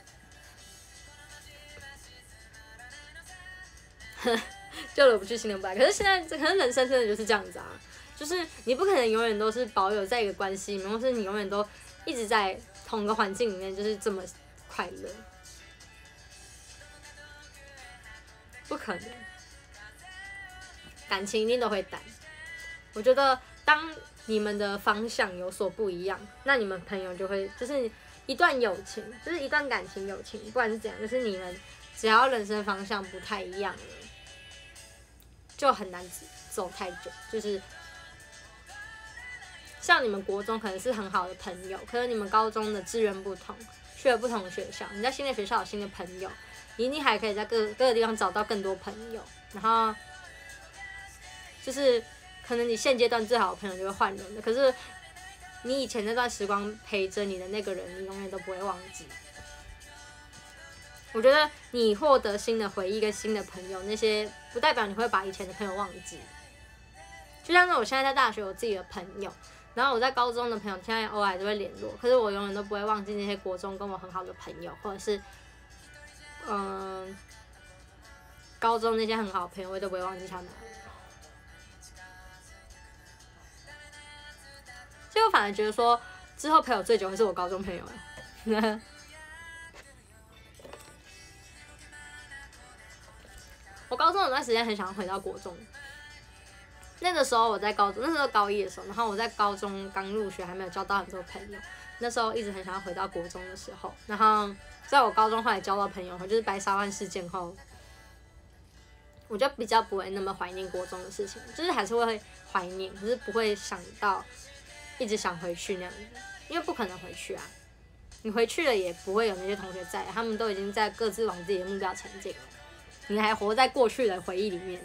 就了不去新的不来，可是现在可能人生真的就是这样子啊。就是你不可能永远都是保有在一个关系里面，或是你永远都一直在同一个环境里面，就是这么快乐，不可能。感情一定都会淡。我觉得当你们的方向有所不一样，那你们朋友就会就是一段友情，就是一段感情友情，不管是怎样，就是你们只要人生方向不太一样了，就很难走太久，就是。像你们国中可能是很好的朋友，可是你们高中的志愿不同，去了不同的学校，你在新的学校有新的朋友，你你还可以在各各个地方找到更多朋友，然后就是可能你现阶段最好的朋友就会换人了，可是你以前那段时光陪着你的那个人，你永远都不会忘记。我觉得你获得新的回忆跟新的朋友，那些不代表你会把以前的朋友忘记。就像是我现在在大学有自己的朋友。然后我在高中的朋友现在偶尔都会联络，可是我永远都不会忘记那些国中跟我很好的朋友，或者是嗯、呃、高中那些很好的朋友，我都不会忘记他们。所以我反而觉得说，之后陪我最久会是我高中朋友了。我高中有段时间很想回到国中。那个时候我在高中，那时候高一的时候，然后我在高中刚入学，还没有交到很多朋友。那时候一直很想要回到国中的时候，然后在我高中后来交到朋友后，就是白沙湾事件后，我就比较不会那么怀念国中的事情，就是还是会怀念，可是不会想到一直想回去那样子，因为不可能回去啊。你回去了也不会有那些同学在，他们都已经在各自往自己的目标前进了，你还活在过去的回忆里面。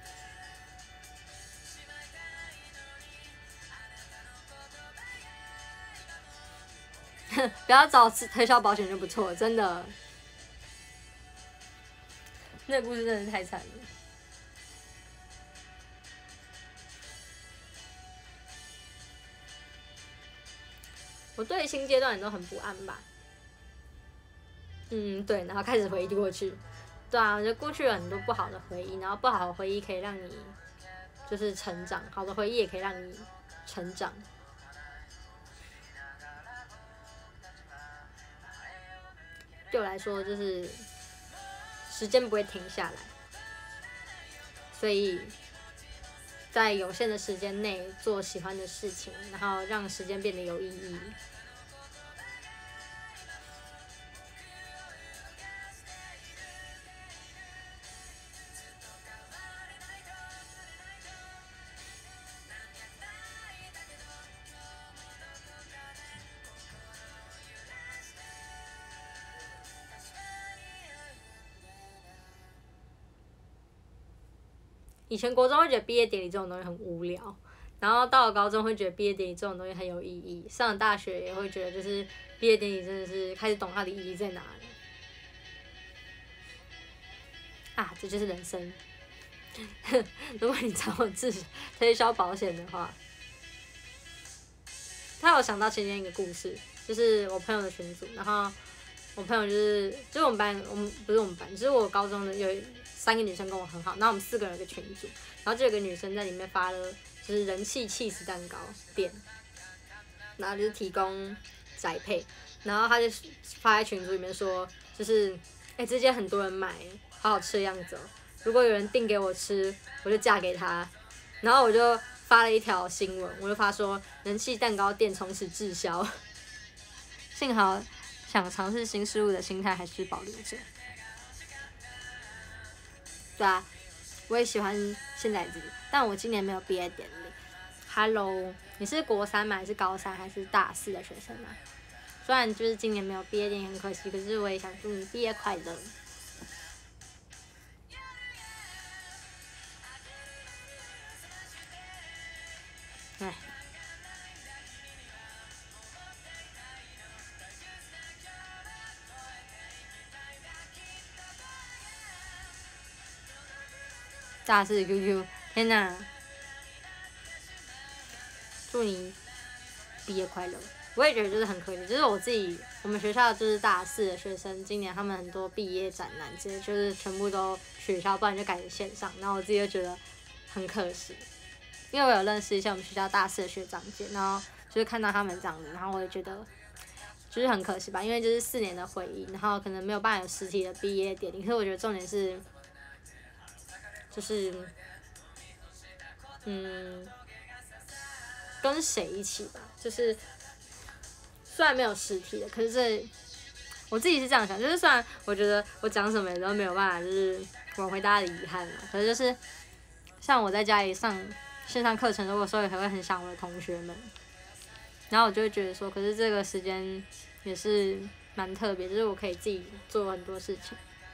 不要找推销保险就不错，真的。那个故事真的是太惨了。我对新阶段也都很不安吧， 嗯，对，然后开始回忆过去。对啊，我觉得过去有很多不好的回忆，然后不好的回忆可以让你就是成长，好的回忆也可以让你成长。对我来说，就是时间不会停下来，所以在有限的时间内做喜欢的事情，然后让时间变得有意义。以前国中会觉得毕业典礼这种东西很无聊，然后到了高中会觉得毕业典礼这种东西很有意义，上了大学也会觉得就是毕业典礼真的是开始懂它的意义在哪里。啊，这就是人生。如果你找我治推销保险的话，他有想到前天一个故事，就是我朋友的群组，然后我朋友就是就是我们班，我们不是我们班，就是我高中的有三个女生跟我很好，然后我们四个人有个群组，然后就有个女生在里面发了就是人气起司蛋糕店，然后就是提供宅配，然后他就发在群组里面说，就是哎、欸、这间很多人买，好好吃的样子哦，如果有人订给我吃，我就嫁给他，然后我就发了一条新闻，我就发说人气蛋糕店从此滞销，幸好想尝试新事物的心态还是保留着。对啊，我也喜欢现在自己，但我今年没有毕业典礼。Hello， 你是国三吗？还是高三还是大四的学生啊？虽然就是今年没有毕业典礼很可惜，可是我也想祝你毕业快乐。哎。大四 Q Q， 天哪！祝你毕业快乐。我也觉得就是很可惜，就是我自己，我们学校就是大四的学生，今年他们很多毕业展览这些，就是全部都取消，不然就改成线上。然后我自己就觉得很可惜，因为我有认识一些我们学校大四的学长姐，然后就是看到他们这样子，然后我也觉得就是很可惜吧，因为就是四年的回忆，然后可能没有办法有实体的毕业典礼。可是我觉得重点是。就是，嗯，跟谁一起吧？就是虽然没有实体的，可是这我自己是这样想，就是虽然我觉得我讲什么也都没有办法，就是挽回大家的遗憾嘛。可是就是像我在家里上线上课程，我有时候也会很想我的同学们，然后我就会觉得说，可是这个时间也是蛮特别，就是我可以自己做很多事情。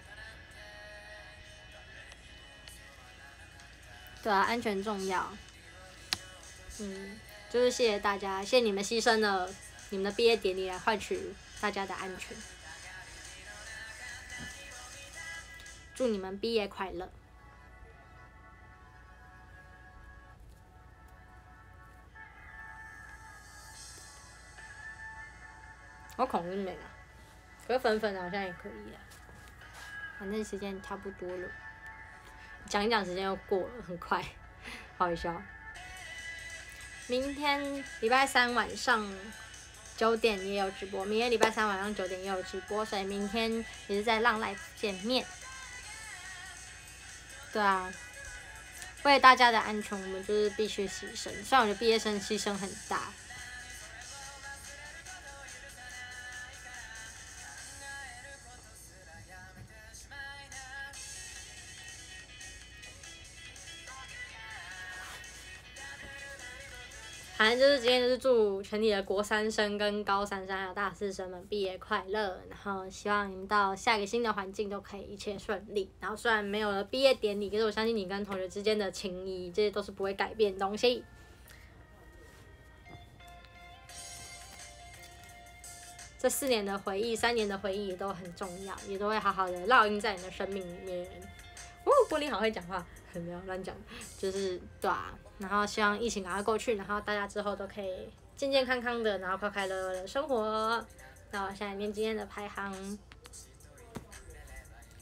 对啊，安全重要。嗯，就是谢谢大家，谢谢你们牺牲了你们的毕业典礼来换取大家的安全。祝你们毕业快乐。我孔是没了，可是粉粉好像也可以啊。反正时间差不多了。讲一讲时间又过了，很快，好笑。明天礼拜三晚上九点也有直播，明天礼拜三晚上九点也有直播，所以明天也是在浪 live 见面。对啊，为了大家的安全，我们就是必须牺牲。虽然我觉得毕业生牺牲很大。反正就是今天就是祝全体的国三生跟高三生还有大四生们毕业快乐，然后希望你们到下一个新的环境都可以一切顺利。然后虽然没有了毕业典礼，可是我相信你跟同学之间的情谊，这些都是不会改变的东西。这四年的回忆、三年的回忆也都很重要，也都会好好的烙印在你的生命里面。哦，玻璃好会讲话，没有乱讲，就是对啊。然后希望疫情赶快过去，然后大家之后都可以健健康康的，然后快快乐乐的生活。那我现在念今天的排行，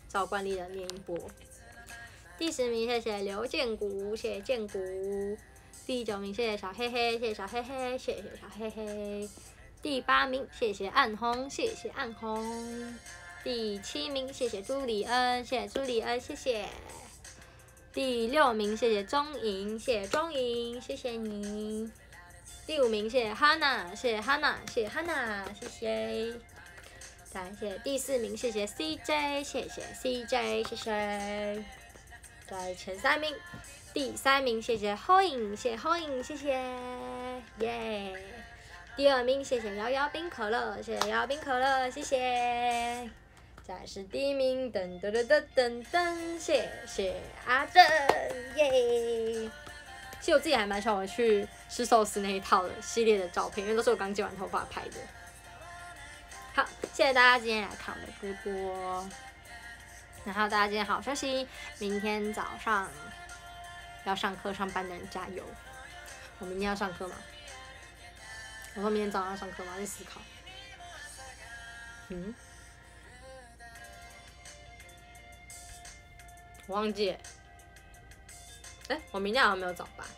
照惯例的念一波。第十名，谢谢刘建谷，谢谢建谷。第九名，谢谢小黑黑，谢谢小黑黑，谢谢小黑黑。第八名，谢谢暗红，谢谢暗红。第七名，谢谢朱里恩，谢谢朱里恩，谢谢。第六名，谢谢钟莹，谢谢钟莹，谢谢你。第五名，谢谢 Hanna， 谢谢 Hanna， 谢谢 Hanna， 谢谢。再来，谢谢第四名，谢谢 C J， 谢谢 C J， 谢谢。在前三名，第三名，谢谢 Hoing， 谢谢 Hoing， 谢谢，耶。第二名，谢谢摇摇冰可乐，谢谢摇摇冰可乐，谢谢。再来是第一名，噔噔噔噔噔噔，谢谢阿正，耶！其实我自己还蛮喜欢我去吃寿司那一套的系列的照片，因为都是我刚剪完头发拍的。好，谢谢大家今天来看我的直播，然后大家今天好好休息，明天早上要上课上班的人加油。我明天要上课吗？我说明天早上要上课吗？在思考。嗯。我忘记了，哎、欸，我明天好像没有早八。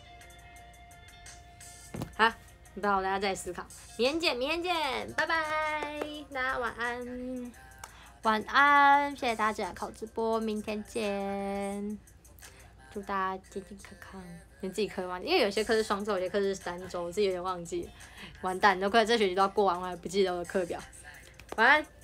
好，不知道大家再思考。明天见，明天见，拜拜，大家晚安，晚安，谢谢大家进来看我直播，明天见，祝大家健健康康。连自己课忘记，因为有些课是双周，有些课是单周，我自己有点忘记，完蛋，都快这学期都要过完，我还不记得我的课表。晚安。